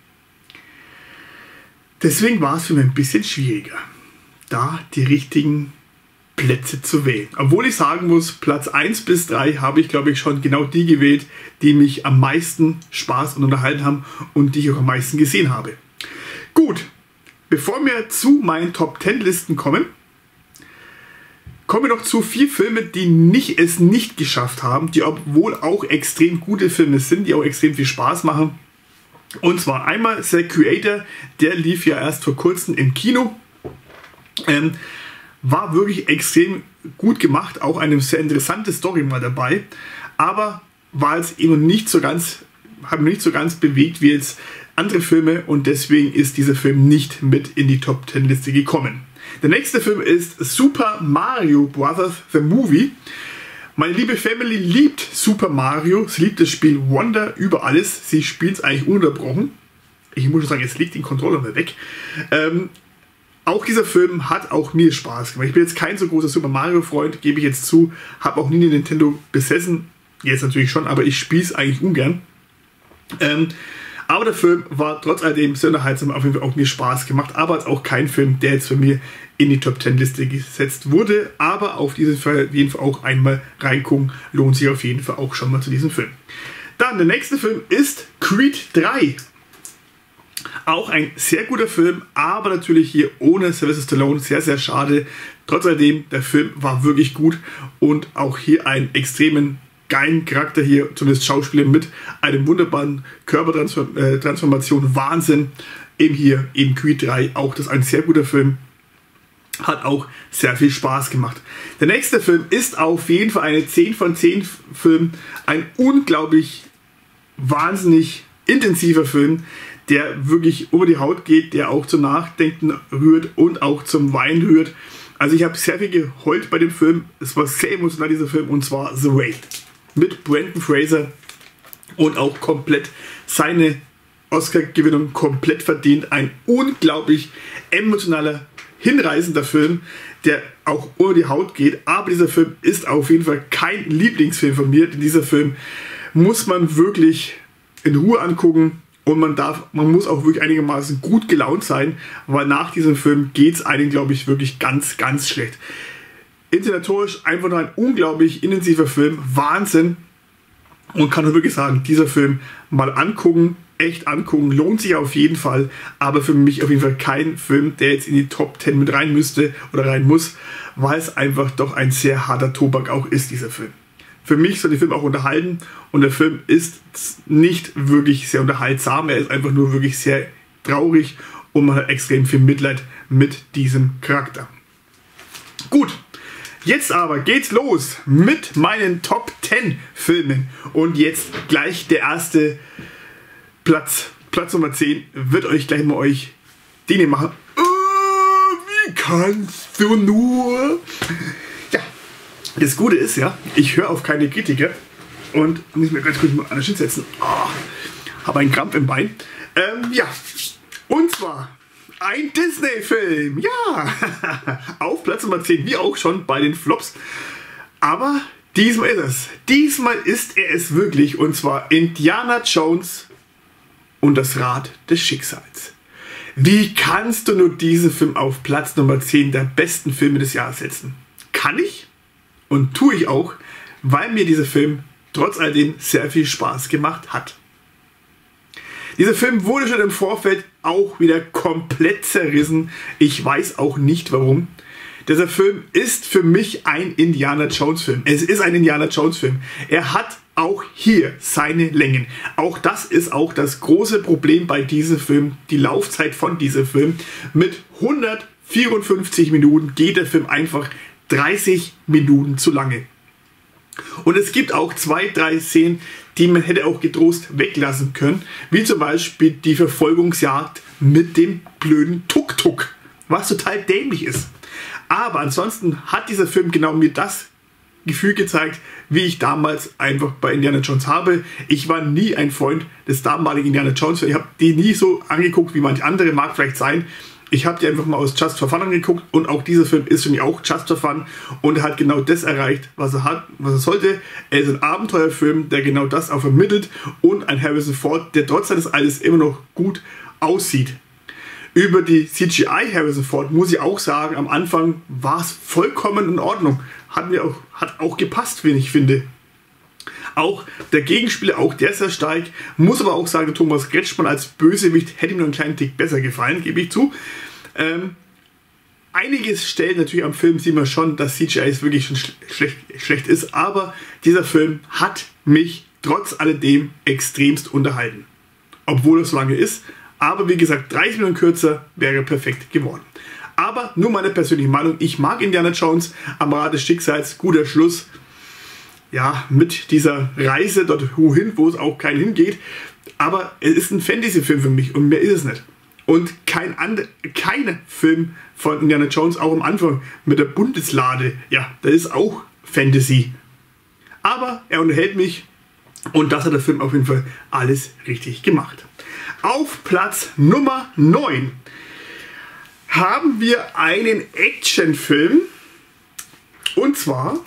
Deswegen war es für mich ein bisschen schwieriger, da die richtigen Plätze zu wählen. Obwohl ich sagen muss, Platz eins bis drei habe ich, glaube ich, schon genau die gewählt, die mich am meisten Spaß und unterhalten haben und die ich auch am meisten gesehen habe. Gut, bevor wir zu meinen Top zehn Listen kommen, kommen wir noch zu vier Filmen, die nicht, es nicht geschafft haben, die obwohl auch extrem gute Filme sind, die auch extrem viel Spaß machen. Und zwar einmal The Creator, der lief ja erst vor kurzem im Kino. Ähm, war wirklich extrem gut gemacht, auch eine sehr interessante Story mal dabei, aber war jetzt eben nicht so ganz, hat mich nicht so ganz bewegt wie jetzt andere Filme, und deswegen ist dieser Film nicht mit in die Top zehn Liste gekommen. Der nächste Film ist Super Mario Bros. The Movie. Meine liebe Family liebt Super Mario. Sie liebt das Spiel Wonder über alles. Sie spielt es eigentlich ununterbrochen. Ich muss schon sagen, jetzt liegt den Controller mal weg. Ähm, auch dieser Film hat auch mir Spaß gemacht. Ich bin jetzt kein so großer Super Mario Freund, gebe ich jetzt zu. Habe auch nie eine Nintendo besessen. Jetzt natürlich schon, aber ich spiele es eigentlich ungern. Ähm, aber der Film war trotz alledem sehr unterhaltsam, auf jeden Fall auch mir Spaß gemacht. Aber ist auch kein Film, der jetzt für mich in die Top zehn Liste gesetzt wurde. Aber auf diesen Fall auf jeden Fall auch einmal reingucken. Lohnt sich auf jeden Fall auch schon mal zu diesem Film. Dann der nächste Film ist Creed drei. Auch ein sehr guter Film, aber natürlich hier ohne Sylvester Stallone, sehr, sehr schade. Trotz alledem, der Film war wirklich gut und auch hier einen extremen geilen Charakter hier, zumindest Schauspieler mit einem wunderbaren Körpertransformation, Wahnsinn. Eben hier, eben Creed drei, auch das ist ein sehr guter Film. Hat auch sehr viel Spaß gemacht. Der nächste Film ist auf jeden Fall eine zehn von zehn Film, ein unglaublich wahnsinnig intensiver Film, der wirklich über die Haut geht, der auch zum Nachdenken rührt und auch zum Weinen rührt. Also ich habe sehr viel geheult bei dem Film. Es war sehr emotional, dieser Film, und zwar The Raid. Mit Brendan Fraser und auch komplett seine Oscar-Gewinnung komplett verdient. Ein unglaublich emotionaler, hinreißender Film, der auch über die Haut geht. Aber dieser Film ist auf jeden Fall kein Lieblingsfilm von mir. Denn dieser Film muss man wirklich in Ruhe angucken. Und man darf, man muss auch wirklich einigermaßen gut gelaunt sein, weil nach diesem Film geht es einem, glaube ich, wirklich ganz, ganz schlecht. Inszenatorisch einfach nur ein unglaublich intensiver Film, Wahnsinn. Und kann nur wirklich sagen, dieser Film mal angucken, echt angucken, lohnt sich auf jeden Fall. Aber für mich auf jeden Fall kein Film, der jetzt in die Top zehn mit rein müsste oder rein muss, weil es einfach doch ein sehr harter Tobak auch ist, dieser Film. Für mich soll der Film auch unterhalten, und der Film ist nicht wirklich sehr unterhaltsam. Er ist einfach nur wirklich sehr traurig und man hat extrem viel Mitleid mit diesem Charakter. Gut, jetzt aber geht's los mit meinen Top zehn Filmen. Und jetzt gleich der erste Platz, Platz Nummer zehn, wird euch gleich mal euch den hier machen. Oh, wie kannst du nur... Das Gute ist ja, ich höre auf keine Kritiker und muss mir ganz kurz mal an den Schild setzen. Oh, habe einen Krampf im Bein. Ähm, ja, und zwar ein Disney-Film. Ja, auf Platz Nummer zehn, wie auch schon bei den Flops. Aber diesmal ist es. Diesmal ist er es wirklich, und zwar Indiana Jones und das Rad des Schicksals. Wie kannst du nur diesen Film auf Platz Nummer zehn der besten Filme des Jahres setzen? Kann ich? Und tue ich auch, weil mir dieser Film trotz alledem sehr viel Spaß gemacht hat. Dieser Film wurde schon im Vorfeld auch wieder komplett zerrissen. Ich weiß auch nicht warum. Dieser Film ist für mich ein Indiana Jones Film. Es ist ein Indiana Jones Film. Er hat auch hier seine Längen. Auch das ist auch das große Problem bei diesem Film. Die Laufzeit von diesem Film. Mit hundertvierundfünfzig Minuten geht der Film einfach dreißig Minuten zu lange. Und es gibt auch zwei, drei Szenen, die man hätte auch getrost weglassen können. Wie zum Beispiel die Verfolgungsjagd mit dem blöden Tuk-Tuk. Was total dämlich ist. Aber ansonsten hat dieser Film genau mir das Gefühl gezeigt, wie ich damals einfach bei Indiana Jones habe. Ich war nie ein Freund des damaligen Indiana Jones. Ich habe die nie so angeguckt, wie manche andere, mag vielleicht sein. Ich habe die einfach mal aus Just for Fun angeguckt, und auch dieser Film ist für mich auch Just for Fun und hat genau das erreicht, was er hat, was er sollte. Er ist ein Abenteuerfilm, der genau das auch vermittelt, und ein Harrison Ford, der trotz seines Alters immer noch gut aussieht. Über die C G I Harrison Ford muss ich auch sagen, am Anfang war es vollkommen in Ordnung. Hat mir auch, hat auch gepasst, wie ich finde. Auch der Gegenspieler, auch der ist sehr stark. Muss aber auch sagen, Thomas Kretschmann als Bösewicht hätte mir noch einen kleinen Tick besser gefallen, gebe ich zu. Ähm, einige Stellen natürlich am Film sieht man schon, dass C G I wirklich schon schlecht, schlecht ist. Aber dieser Film hat mich trotz alledem extremst unterhalten. Obwohl es so lange ist. Aber wie gesagt, dreißig Minuten kürzer wäre perfekt geworden. Aber nur meine persönliche Meinung. Ich mag Indiana Jones am Rad des Schicksals. Guter Schluss. Ja, mit dieser Reise dort wohin, wo es auch keinen hingeht. Aber es ist ein Fantasy-Film für mich und mehr ist es nicht. Und kein anderer, keiner Film von Indiana Jones, auch am Anfang mit der Bundeslade, ja, das ist auch Fantasy. Aber er unterhält mich und das hat der Film auf jeden Fall alles richtig gemacht. Auf Platz Nummer neun haben wir einen Actionfilm und zwar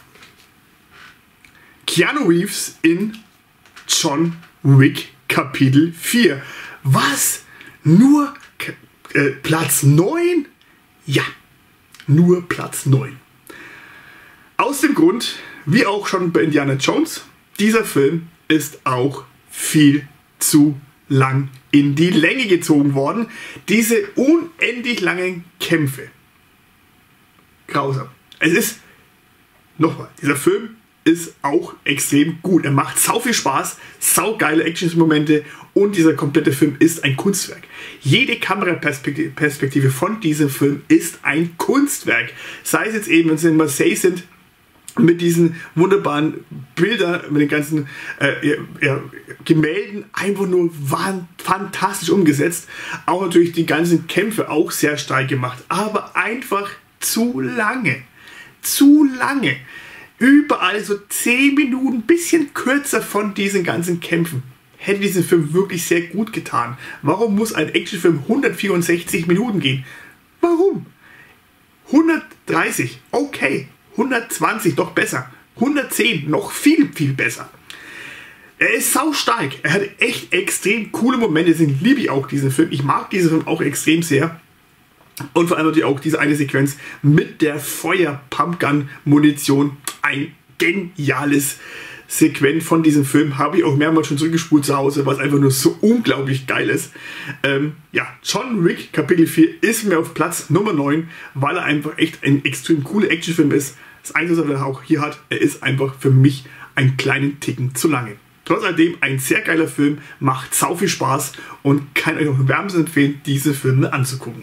Keanu Reeves in John Wick Kapitel vier. Was? Nur äh, Platz neun? Ja, nur Platz neun. Aus dem Grund, wie auch schon bei Indiana Jones, dieser Film ist auch viel zu lang in die Länge gezogen worden. Diese unendlich langen Kämpfe. Grausam. Es ist, nochmal, dieser Film ist auch extrem gut. Er macht sau viel Spaß, sau geile Action-Momente und dieser komplette Film ist ein Kunstwerk. Jede Kameraperspektive von diesem Film ist ein Kunstwerk. Sei es jetzt eben, wenn sie in Marseille sind, mit diesen wunderbaren Bildern, mit den ganzen äh, ja, Gemälden, einfach nur waren fantastisch umgesetzt. Auch natürlich die ganzen Kämpfe auch sehr stark gemacht, aber einfach zu lange. Zu lange. Überall so zehn Minuten, bisschen kürzer von diesen ganzen Kämpfen. Hätte diesen Film wirklich sehr gut getan. Warum muss ein Actionfilm hundertvierundsechzig Minuten gehen? Warum? hundertdreißig, okay. hundertzwanzig, noch besser. hundertzehn, noch viel, viel besser. Er ist sau stark. Er hat echt extrem coole Momente. Deswegen liebe ich auch diesen Film. Ich mag diesen Film auch extrem sehr. Und vor allem natürlich auch diese eine Sequenz mit der Feuer-Pumpgun-Munition. Ein geniales Sequenz von diesem Film. Habe ich auch mehrmals schon zurückgespult zu Hause, was einfach nur so unglaublich geil ist. Ähm, ja, John Wick Kapitel vier ist mir auf Platz Nummer neun, weil er einfach echt ein extrem cooler Actionfilm ist. Das Einzige, was er auch hier hat, er ist einfach für mich einen kleinen Ticken zu lange. Trotz alledem ein sehr geiler Film, macht sau viel Spaß und kann euch auch wärmstens empfehlen, diese Filme anzugucken.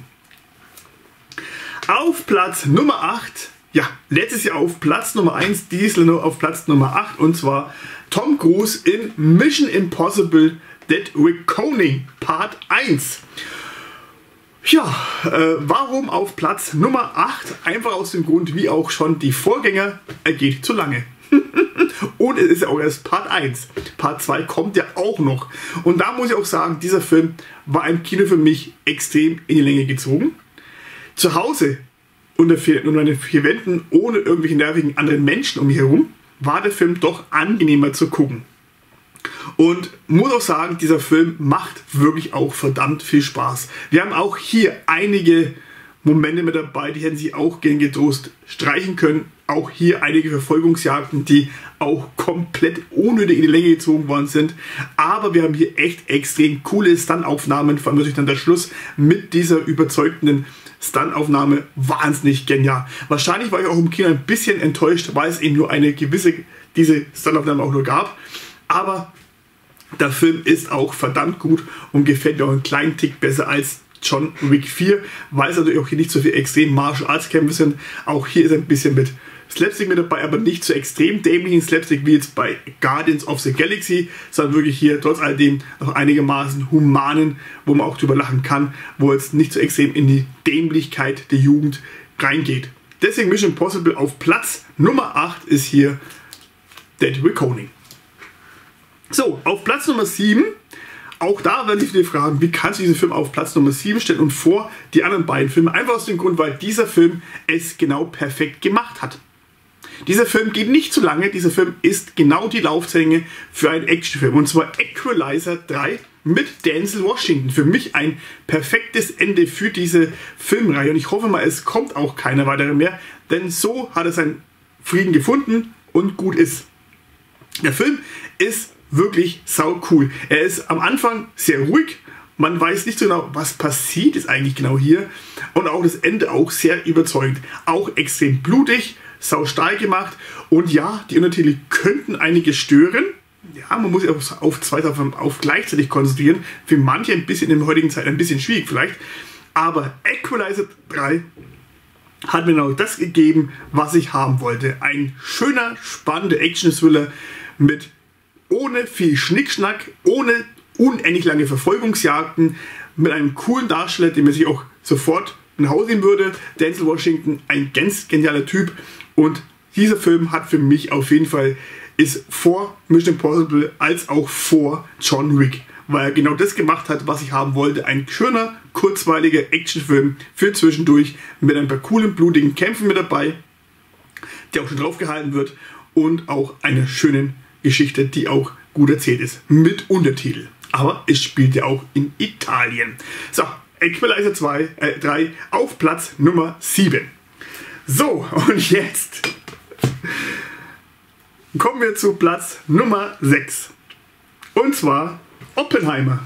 Auf Platz Nummer acht, ja, letztes Jahr auf Platz Nummer eins, diesmal nur auf Platz Nummer acht und zwar Tom Cruise in Mission Impossible Dead Reckoning Part eins. Ja, äh, warum auf Platz Nummer acht? Einfach aus dem Grund, wie auch schon die Vorgänger, er geht zu lange. Und es ist ja auch erst Part eins. Part zwei kommt ja auch noch. Und da muss ich auch sagen, dieser Film war im Kino für mich extrem in die Länge gezogen. Zu Hause, unter, vier, unter meinen vier Wänden, ohne irgendwelche nervigen anderen Menschen um mich herum, war der Film doch angenehmer zu gucken. Und muss auch sagen, dieser Film macht wirklich auch verdammt viel Spaß. Wir haben auch hier einige Momente mit dabei, die hätten sich auch gern getrost streichen können. Auch hier einige Verfolgungsjagden, die auch komplett unnötig in die Länge gezogen worden sind. Aber wir haben hier echt extrem coole Stunt-Aufnahmen, vor allem natürlich dann der Schluss mit dieser überzeugenden Stunt-Aufnahme, wahnsinnig genial. Wahrscheinlich war ich auch im Kino ein bisschen enttäuscht, weil es eben nur eine gewisse, diese Stunt-Aufnahme auch nur gab. Aber der Film ist auch verdammt gut und gefällt mir auch einen kleinen Tick besser als John Wick vier, weil es natürlich auch hier nicht so viel extrem Martial Arts Kämpfe sind. Auch hier ist ein bisschen mit Slapstick mit dabei, aber nicht so extrem dämlichen Slapstick wie jetzt bei Guardians of the Galaxy, sondern wirklich hier trotz alledem noch einigermaßen humanen, wo man auch drüber lachen kann, wo es nicht so extrem in die Dämlichkeit der Jugend reingeht. Deswegen Mission Impossible auf Platz Nummer acht ist hier Dead Reckoning. So, auf Platz Nummer sieben, auch da werden sich viele fragen, wie kannst du diesen Film auf Platz Nummer sieben stellen und vor die anderen beiden Filme? Einfach aus dem Grund, weil dieser Film es genau perfekt gemacht hat. Dieser Film geht nicht zu lange, dieser Film ist genau die Laufzeit für einen Actionfilm. Und zwar Equalizer drei mit Denzel Washington. Für mich ein perfektes Ende für diese Filmreihe. Und ich hoffe mal, es kommt auch keine weitere mehr, denn so hat er seinen Frieden gefunden und gut ist. Der Film ist wirklich sau cool. Er ist am Anfang sehr ruhig. Man weiß nicht so genau, was passiert ist eigentlich genau hier. Und auch das Ende auch sehr überzeugend. Auch extrem blutig, sau stark gemacht. Und ja, die Untertitel könnten einige stören. Ja, man muss sich auf, auf zwei Sachen auf gleichzeitig konzentrieren. Für manche ein bisschen in der heutigen Zeit ein bisschen schwierig vielleicht. Aber Equalizer drei hat mir genau das gegeben, was ich haben wollte. Ein schöner, spannender Action-Thriller mit ohne viel Schnickschnack, ohne unendlich lange Verfolgungsjagden, mit einem coolen Darsteller, den man sich auch sofort nach Hause nehmen würde. Denzel Washington, ein ganz genialer Typ. Und dieser Film hat für mich auf jeden Fall, ist vor Mission Impossible als auch vor John Wick, weil er genau das gemacht hat, was ich haben wollte. Ein schöner, kurzweiliger Actionfilm für zwischendurch mit ein paar coolen, blutigen Kämpfen mit dabei, der auch schon draufgehalten wird, und auch einer schönen Geschichte, die auch gut erzählt ist, mit Untertitel. Aber es spielt ja auch in Italien. So, Equalizer zwei, äh, drei auf Platz Nummer sieben. So, und jetzt kommen wir zu Platz Nummer sechs. Und zwar Oppenheimer.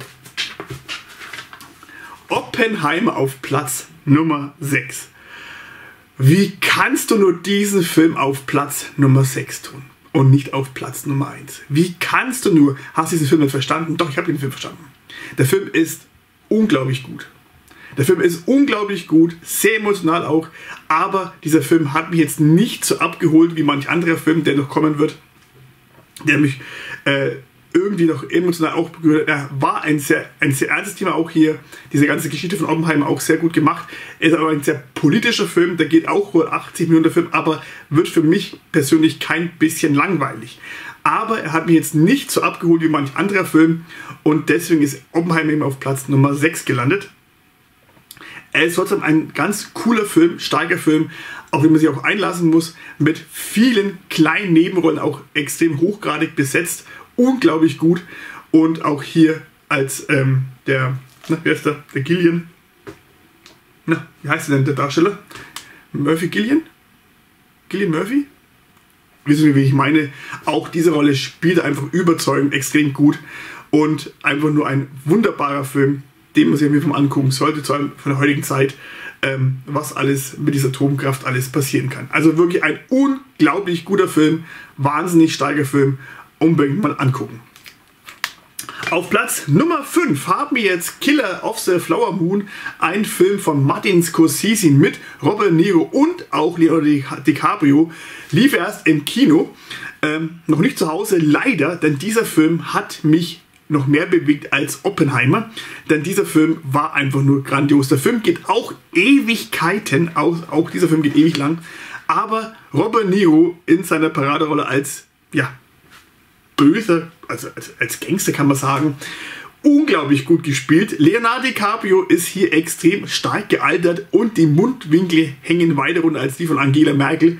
Oppenheimer auf Platz Nummer sechs. Wie kannst du nur diesen Film auf Platz Nummer sechs tun und nicht auf Platz Nummer eins? Wie kannst du nur, hast du diesen Film nicht verstanden? Doch, ich habe den Film verstanden. Der Film ist unglaublich gut. Der Film ist unglaublich gut, sehr emotional auch, aber dieser Film hat mich jetzt nicht so abgeholt wie manch anderer Film, der noch kommen wird, der mich äh, irgendwie noch emotional auch berührt. Er war ein sehr, ein sehr ernstes Thema auch hier, diese ganze Geschichte von Oppenheimer auch sehr gut gemacht. Er ist aber ein sehr politischer Film, der geht auch hundertachtzig Minuten der Film, aber wird für mich persönlich kein bisschen langweilig. Aber er hat mich jetzt nicht so abgeholt wie manch anderer Film und deswegen ist Oppenheimer eben auf Platz Nummer sechs gelandet. Er ist trotzdem ein ganz cooler Film, starker Film, auf den man sich auch einlassen muss, mit vielen kleinen Nebenrollen, auch extrem hochgradig besetzt, unglaublich gut. Und auch hier als ähm, der, na, wer ist der, der Gillian, na, wie heißt denn der Darsteller? Murphy Gillian? Gillian Murphy? Wissen Sie, wie ich meine? Auch diese Rolle spielt einfach überzeugend, extrem gut und einfach nur ein wunderbarer Film, den man sich mir vom angucken sollte, zu allem von der heutigen Zeit, ähm, was alles mit dieser Atomkraft alles passieren kann. Also wirklich ein unglaublich guter Film, wahnsinnig starker Film, unbedingt mal angucken. Auf Platz Nummer fünf haben wir jetzt Killer of the Flower Moon, ein Film von Martin Scorsese mit Robert De Niro und auch Leonardo DiCaprio, lief erst im Kino, ähm, noch nicht zu Hause, leider, denn dieser Film hat mich noch mehr bewegt als Oppenheimer, denn dieser Film war einfach nur grandios. Der Film geht auch Ewigkeiten, auch, auch dieser Film geht ewig lang, aber Robert De Niro in seiner Paraderolle als, ja, böser, also als, als Gangster kann man sagen, unglaublich gut gespielt. Leonardo DiCaprio ist hier extrem stark gealtert und die Mundwinkel hängen weiter runter als die von Angela Merkel.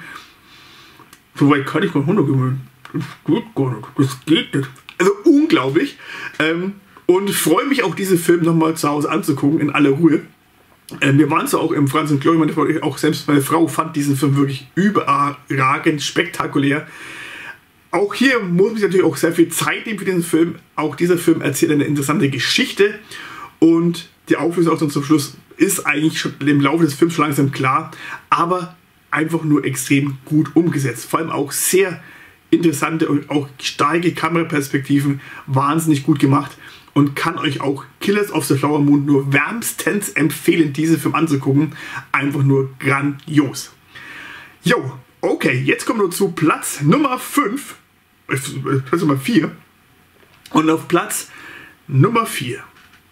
So weit kann ich mal runtergewöhnen. Das geht gar nicht. Das geht nicht. Also unglaublich. Ähm, und freue mich auch, diesen Film nochmal zu Hause anzugucken, in aller Ruhe. Ähm, wir waren so auch im Franz und Chloe, meine Frau, auch selbst meine Frau fand diesen Film wirklich überragend, spektakulär. Auch hier muss ich natürlich auch sehr viel Zeit nehmen für diesen Film. Auch dieser Film erzählt eine interessante Geschichte. Und die Auflösung auch dann zum Schluss ist eigentlich schon im Laufe des Films schon langsam klar. Aber einfach nur extrem gut umgesetzt. Vor allem auch sehr interessante und auch starke Kameraperspektiven, wahnsinnig gut gemacht und kann euch auch Killers of the Flower Moon nur wärmstens empfehlen, diesen Film anzugucken. Einfach nur grandios. Jo, okay, jetzt kommen wir zu Platz Nummer fünf, Platz Nummer vier, und auf Platz Nummer vier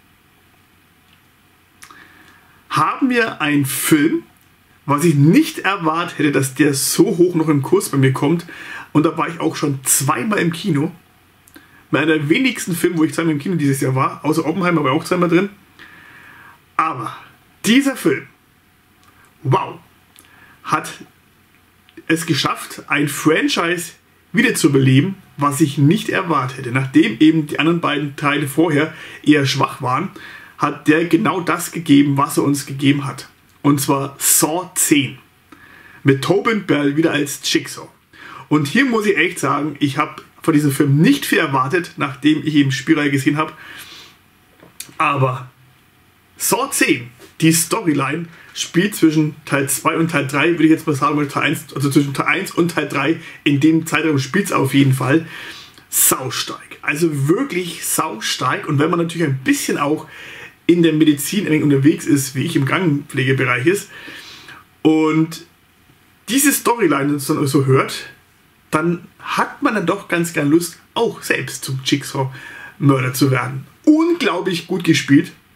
haben wir einen Film, was ich nicht erwartet hätte, dass der so hoch noch im Kurs bei mir kommt. Und da war ich auch schon zweimal im Kino. Bei einer der wenigsten Filme, wo ich zweimal im Kino dieses Jahr war. Außer Oppenheimer war auch zweimal drin. Aber dieser Film, wow, hat es geschafft, ein Franchise wiederzubeleben, was ich nicht erwartet hätte. Nachdem eben die anderen beiden Teile vorher eher schwach waren, hat der genau das gegeben, was er uns gegeben hat. Und zwar Saw zehn. Mit Tobin Bell wieder als Jigsaw. Und hier muss ich echt sagen, ich habe von diesem Film nicht viel erwartet, nachdem ich eben Spielerei gesehen habe. Aber Saw zehn, die Storyline, spielt zwischen Teil zwei und Teil drei, würde ich jetzt mal sagen, Teil eins, also zwischen Teil eins und Teil drei, in dem Zeitraum spielt es auf jeden Fall saustark. Also wirklich saustark. Und wenn man natürlich ein bisschen auch in der Medizin unterwegs ist, wie ich im Krankenpflegebereich ist, und diese Storyline so hört, dann hat man dann doch ganz gern Lust, auch selbst zum Jigsaw-Mörder zu werden. Unglaublich gut gespielt.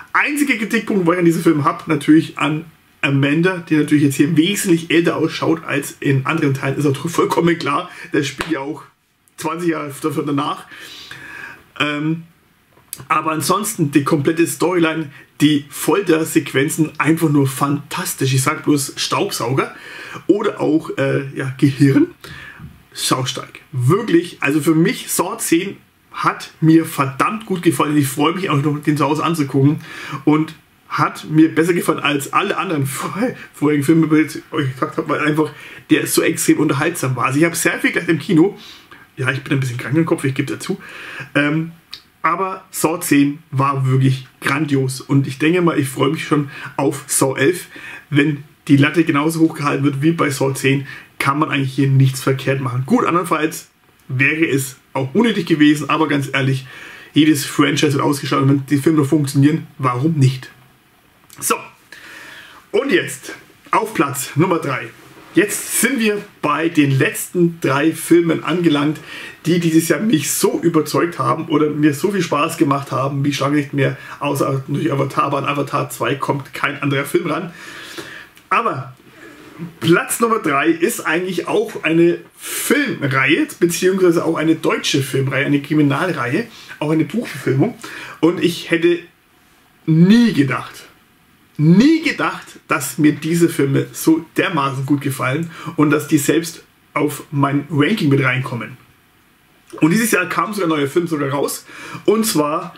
Einziger Kritikpunkt, wo ich an diesem Film habe, natürlich an Amanda, die natürlich jetzt hier wesentlich älter ausschaut als in anderen Teilen, ist auch vollkommen klar. Der spielt ja auch zwanzig Jahre dafür danach. Ähm, aber ansonsten die komplette Storyline, die Foltersequenzen einfach nur fantastisch. Ich sag bloß Staubsauger oder auch äh, ja, Gehirn. Saustark. Wirklich, also für mich Saw zehn hat mir verdammt gut gefallen. Ich freue mich auch noch, den zu Hause anzugucken. Und hat mir besser gefallen als alle anderen vorigen Filme, die ich euch gesagt habe, weil einfach der so extrem unterhaltsam war. Also ich habe sehr viel gleich im Kino. Ja, ich bin ein bisschen krank im Kopf, ich gebe dazu. Ähm, aber Saw zehn war wirklich grandios. Und ich denke mal, ich freue mich schon auf Saw elf. Wenn die Latte genauso hochgehalten wird wie bei Saw zehn, kann man eigentlich hier nichts verkehrt machen. Gut, andernfalls wäre es auch unnötig gewesen, aber ganz ehrlich, jedes Franchise wird ausgestattet und wenn die Filme noch funktionieren, warum nicht? So, und jetzt auf Platz Nummer drei. Jetzt sind wir bei den letzten drei Filmen angelangt, die dieses Jahr mich so überzeugt haben oder mir so viel Spaß gemacht haben, wie schon nicht mehr, außer durch Avatar, aber an Avatar zwei kommt kein anderer Film ran. Aber Platz Nummer drei ist eigentlich auch eine Filmreihe, beziehungsweise auch eine deutsche Filmreihe, eine Kriminalreihe, auch eine Buchverfilmung. Und ich hätte nie gedacht, nie gedacht, dass mir diese Filme so dermaßen gut gefallen und dass die selbst auf mein Ranking mit reinkommen. Und dieses Jahr kam sogar ein neuer Film sogar raus, und zwar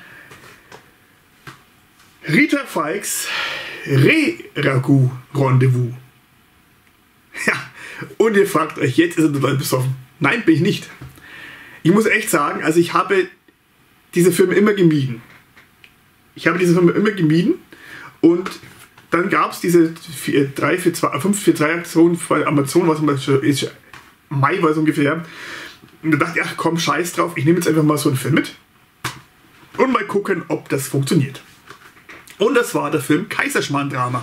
Rita Falks Re-Ragout Rendezvous. Ja, und ihr fragt euch, jetzt ist er total besoffen. Nein, bin ich nicht. Ich muss echt sagen, also ich habe diese Filme immer gemieden. Ich habe diese Filme immer gemieden und dann gab es diese drei vier drei Aktionen bei Amazon, was man ist, Mai war es ungefähr. Und da dachte ich, ach komm, scheiß drauf, ich nehme jetzt einfach mal so einen Film mit und mal gucken, ob das funktioniert. Und das war der Film Kaiserschmarrn-Drama.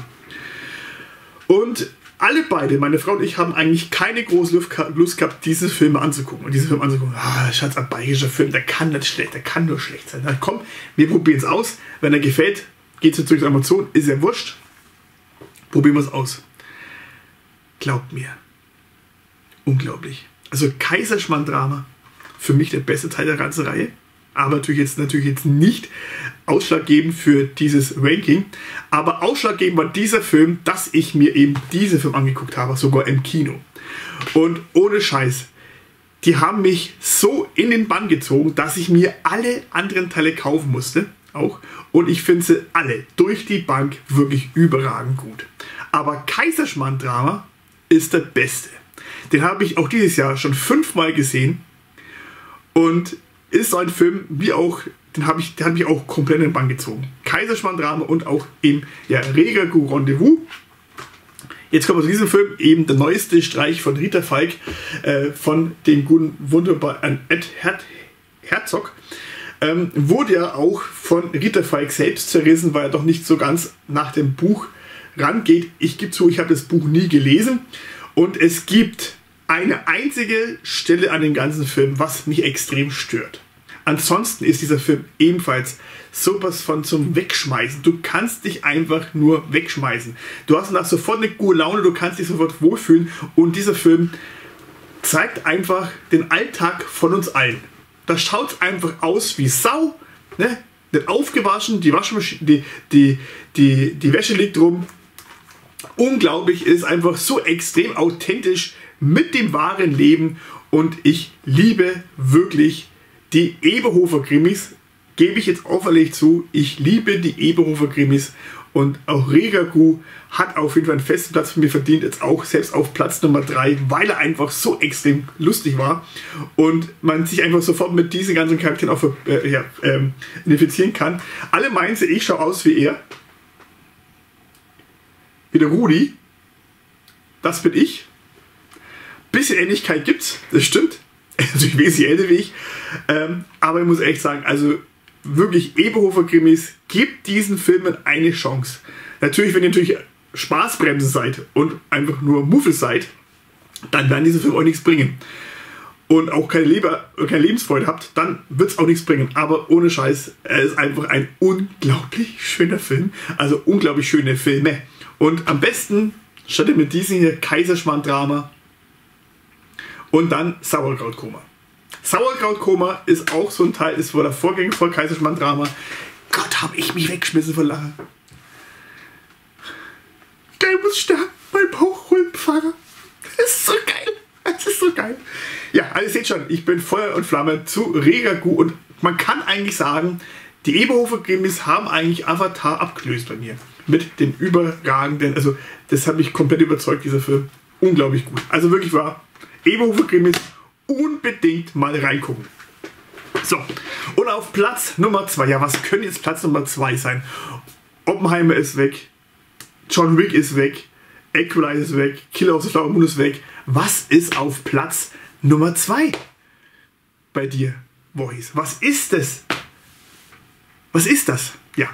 Und alle beide, meine Frau und ich, haben eigentlich keine große Lust gehabt, diese Filme anzugucken. Und diese Filme anzugucken, ah, Schatz, ein bayerischer Film, der kann nicht schlecht, der kann nur schlecht sein. Na, komm, wir probieren es aus. Wenn er gefällt, geht es zurück zu Amazon, ist ja wurscht. Probieren wir es aus. Glaubt mir. Unglaublich. Also Kaiserschmarrn-Drama, für mich der beste Teil der ganzen Reihe. Aber natürlich jetzt, natürlich jetzt nicht ausschlaggebend für dieses Ranking. Aber ausschlaggebend war dieser Film, dass ich mir eben diesen Film angeguckt habe, sogar im Kino. Und ohne Scheiß, die haben mich so in den Bann gezogen, dass ich mir alle anderen Teile kaufen musste. Auch. Und ich finde sie alle durch die Bank wirklich überragend gut. Aber Kaiserschmarrn-Drama ist der beste. Den habe ich auch dieses Jahr schon fünfmal gesehen. Und ist so ein Film, wie auch, den habe ich, den hat mich auch komplett in den Bann gezogen. Kaiserschmarrn-Drama und auch im ja, Re-Ragout Rendezvous. Jetzt kommen wir zu diesem Film, eben der neueste Streich von Rita Falk, äh, von dem guten, wunderbaren Ed Her Herzog. Ähm, wurde ja auch von Rita Falk selbst zerrissen, weil er doch nicht so ganz nach dem Buch rangeht. Ich gebe zu, ich habe das Buch nie gelesen. Und es gibt eine einzige Stelle an dem ganzen Film, was mich extrem stört. Ansonsten ist dieser Film ebenfalls sowas von zum Wegschmeißen. Du kannst dich einfach nur wegschmeißen. Du hast danach sofort eine gute Laune, du kannst dich sofort wohlfühlen. Und dieser Film zeigt einfach den Alltag von uns allen. Da schaut es einfach aus wie Sau, ne? Nicht aufgewaschen, die Waschmaschine, die, die, die, die Wäsche liegt rum. Unglaublich, ist einfach so extrem authentisch mit dem wahren Leben, und ich liebe wirklich die Eberhofer-Krimis, gebe ich jetzt auferlegt zu, ich liebe die Eberhofer-Krimis, und auch Re-Ragout hat auf jeden Fall einen festen Platz für mich verdient, jetzt auch selbst auf Platz Nummer drei, weil er einfach so extrem lustig war und man sich einfach sofort mit diesen ganzen Charakteren auch äh, ja, ähm, identifizieren kann. Alle meinen sie, ich schaue aus wie er, wie der Rudi, das bin ich. Bisschen Ähnlichkeit gibt's, das stimmt. Also ich wesentlich älter wie ich. Ähm, aber ich muss echt sagen, also wirklich Eberhofer-Krimis, gebt diesen Filmen eine Chance. Natürlich, wenn ihr natürlich Spaßbremsen seid und einfach nur Muffel seid, dann werden diese Filme euch nichts bringen. und auch keine, Leber, keine Lebensfreude habt, dann wird es auch nichts bringen. Aber ohne Scheiß, er ist einfach ein unglaublich schöner Film. Also unglaublich schöne Filme. Und am besten startet mit diesem hier Kaiserschmarrn-Drama und dann Sauerkrautkoma. Sauerkrautkoma ist auch so ein Teil, ist vor der Vorgänger vor Kaiserschmarrn-Drama. Gott, habe ich mich weggeschmissen vor Lachen. Der muss sterben, mein Bauchholmpfarrer. Das ist so geil. Das ist so geil. Ja, also ihr seht schon, ich bin Feuer und Flamme zu Regagu und man kann eigentlich sagen, die Eberhofer-Krimis haben eigentlich Avatar abgelöst bei mir. Mit den überragenden, also das hat mich komplett überzeugt, dieser Film. Unglaublich gut. Also wirklich wahr, Eberhofer-Krimis unbedingt mal reingucken. So, und auf Platz Nummer zwei, ja, was könnte jetzt Platz Nummer zwei sein? Oppenheimer ist weg, John Wick ist weg, Equalizer ist weg, Killer of the Flower Moon ist weg. Was ist auf Platz Nummer zwei bei dir, Boys? Was ist das? Was ist das? Ja.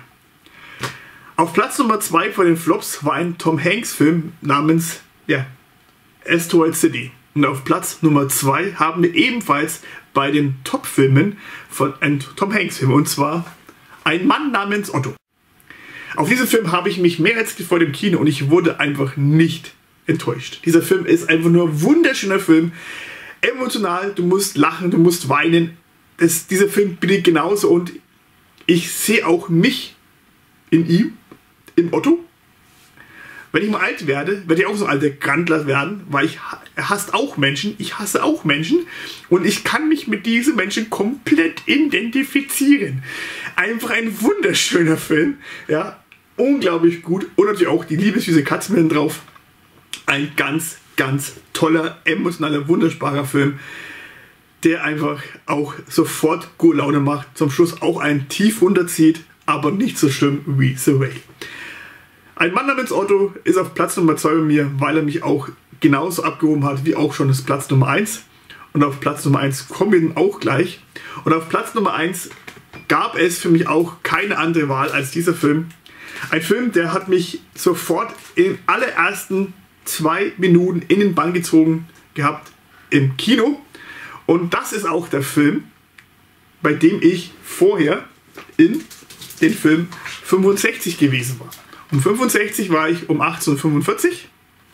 Auf Platz Nummer zwei von den Flops war ein Tom Hanks Film namens ja, Asteroid City. Und auf Platz Nummer zwei haben wir ebenfalls bei den Top-Filmen von einem Tom Hanks Film. Und zwar Ein Mann namens Otto. Auf diesen Film habe ich mich mehr als gefreut im Kino und ich wurde einfach nicht enttäuscht. Dieser Film ist einfach nur ein wunderschöner Film. Emotional, du musst lachen, du musst weinen. Das, dieser Film bietet genauso und ich sehe auch mich in ihm, in Otto. Wenn ich mal alt werde, werde ich auch so ein alter Grandler werden, weil ich er hasst auch Menschen, ich hasse auch Menschen und ich kann mich mit diesen Menschen komplett identifizieren. Einfach ein wunderschöner Film, ja, unglaublich gut und natürlich auch die liebessüße Katze mit drauf. Ein ganz, ganz toller, emotionaler, wunderbarer Film, der einfach auch sofort gute Laune macht, zum Schluss auch einen tief runterzieht, aber nicht so schlimm wie The Way. Ein Mann namens Otto ist auf Platz Nummer zwei bei mir, weil er mich auch genauso abgehoben hat wie auch schon das Platz Nummer eins. Und auf Platz Nummer eins kommen wir dann auch gleich. Und auf Platz Nummer eins gab es für mich auch keine andere Wahl als dieser Film. Ein Film, der hat mich sofort in allerersten zwei Minuten in den Bann gezogen gehabt im Kino. Und das ist auch der Film, bei dem ich vorher in den Film fünfundsechzig gewesen war. Um fünfundsechzig war ich um achtzehn Uhr fünfundvierzig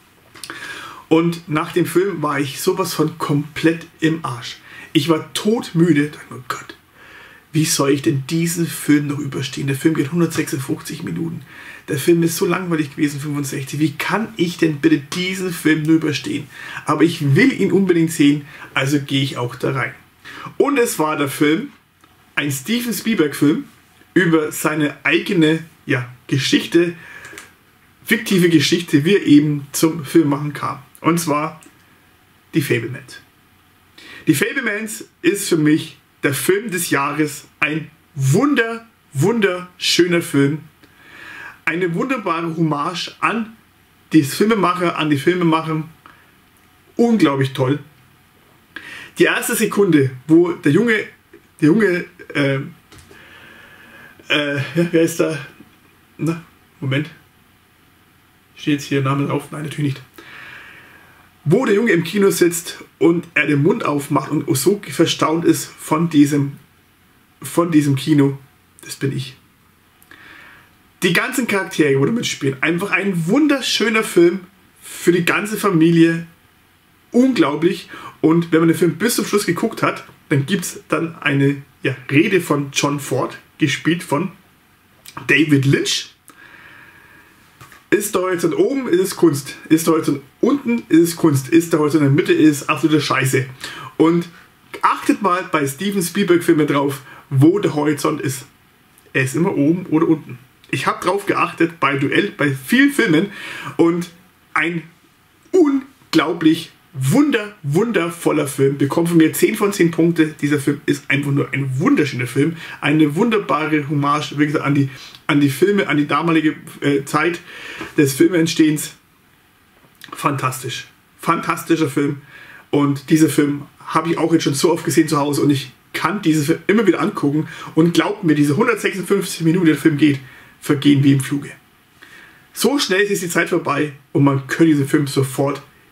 und nach dem Film war ich sowas von komplett im Arsch. Ich war todmüde. Oh Gott, wie soll ich denn diesen Film noch überstehen? Der Film geht hundertsechsundfünfzig Minuten. Der Film ist so langweilig gewesen, fünfundsechzig. Wie kann ich denn bitte diesen Film nur überstehen? Aber ich will ihn unbedingt sehen, also gehe ich auch da rein. Und es war der Film, ein Steven Spielberg-Film über seine eigene ja, Geschichte, fiktive Geschichte, wie er eben zum Filmmachen kam. Und zwar Die Fabelmans. Die Fabelmans ist für mich der Film des Jahres. Ein wunder, wunderschöner Film. Eine wunderbare Hommage an die Filmemacher, an die Filmemacher. Unglaublich toll. Die erste Sekunde, wo der Junge, der Junge, äh, äh, ja, wer ist da? Na, Moment. Steht jetzt hier Name drauf? Nein, natürlich nicht. Wo der Junge im Kino sitzt und er den Mund aufmacht und so verstaunt ist von diesem, von diesem Kino, das bin ich. Die ganzen Charaktere, wo da mitspielen, einfach ein wunderschöner Film für die ganze Familie. Unglaublich. Und wenn man den Film bis zum Schluss geguckt hat, dann gibt es dann eine ja, Rede von John Ford, gespielt von David Lynch. Ist der Horizont oben, ist es Kunst. Ist der Horizont unten, ist es Kunst. Ist der Horizont in der Mitte, ist es absolute Scheiße. Und achtet mal bei Steven Spielberg Filmen drauf, wo der Horizont ist. Er ist immer oben oder unten. Ich habe drauf geachtet bei Duell, bei vielen Filmen und ein unglaublich wunder, wundervoller Film. Bekommt von mir zehn von zehn Punkte. Dieser Film ist einfach nur ein wunderschöner Film. Eine wunderbare Hommage, wie gesagt, an die, an die Filme, an die damalige äh, Zeit des Filmentstehens. Fantastisch. Fantastischer Film. Und dieser Film habe ich auch jetzt schon so oft gesehen zu Hause und ich kann diesen Film immer wieder angucken und glaubt mir, diese hundertsechsundfünfzig Minuten, die der Film geht, vergehen wie im Fluge. So schnell ist die Zeit vorbei und man könnte diesen Film sofort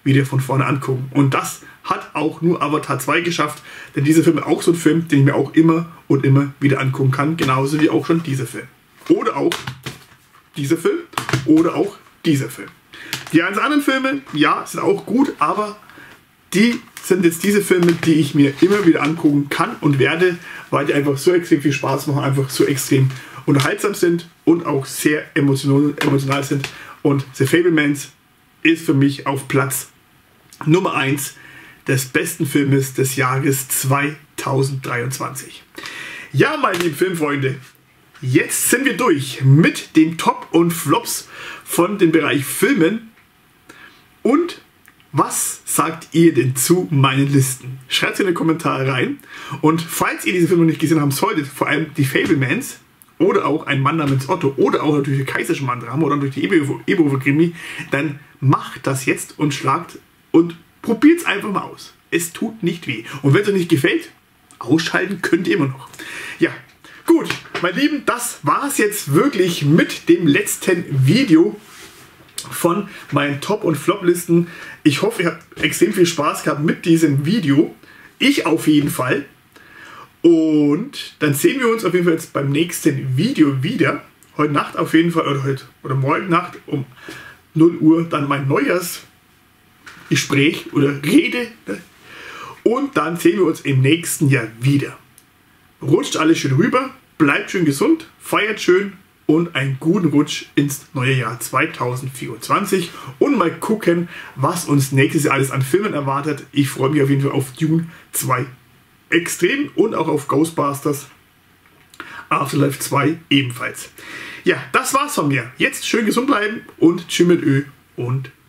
wieder von vorne angucken. Und das hat auch nur Avatar zwei geschafft, denn dieser Film ist auch so ein Film, den ich mir auch immer und immer wieder angucken kann, genauso wie auch schon dieser Film. Oder auch dieser Film oder auch dieser Film. Die ganzen anderen Filme, ja, sind auch gut, aber die sind jetzt diese Filme, die ich mir immer wieder angucken kann und werde, weil die einfach so extrem viel Spaß machen, einfach so extrem unterhaltsam sind und auch sehr emotional, emotional sind. Und The Fabelmans ist für mich auf Platz Nummer eins des besten Filmes des Jahres zweitausenddreiundzwanzig. Ja, meine lieben Filmfreunde, jetzt sind wir durch mit den Top und Flops von dem Bereich Filmen. Und was sagt ihr denn zu meinen Listen? Schreibt es in die Kommentare rein. Und falls ihr diese Filme noch nicht gesehen haben solltet, vor allem die Fabelmans oder auch Ein Mann namens Otto oder auch natürlich die Kaiserschmarrn-Drama oder durch die Eberhofer-Krimi, dann macht das jetzt und schlagt und probiert es einfach mal aus. Es tut nicht weh. Und wenn es euch nicht gefällt, ausschalten könnt ihr immer noch. Ja, gut, meine Lieben, das war es jetzt wirklich mit dem letzten Video von meinen Top- und Flop-Listen. Ich hoffe, ihr habt extrem viel Spaß gehabt mit diesem Video. Ich auf jeden Fall. Und dann sehen wir uns auf jeden Fall jetzt beim nächsten Video wieder. Heute Nacht auf jeden Fall, oder heute oder morgen Nacht um null Uhr dann mein Neujahrsgespräch oder Rede. Und dann sehen wir uns im nächsten Jahr wieder. Rutscht alles schön rüber, bleibt schön gesund, feiert schön und einen guten Rutsch ins neue Jahr zweitausendvierundzwanzig. Und mal gucken, was uns nächstes Jahr alles an Filmen erwartet. Ich freue mich auf jeden Fall auf Dune zwei extrem und auch auf Ghostbusters Afterlife zwei ebenfalls. Ja, das war's von mir. Jetzt schön gesund bleiben und tschüss mit Ö und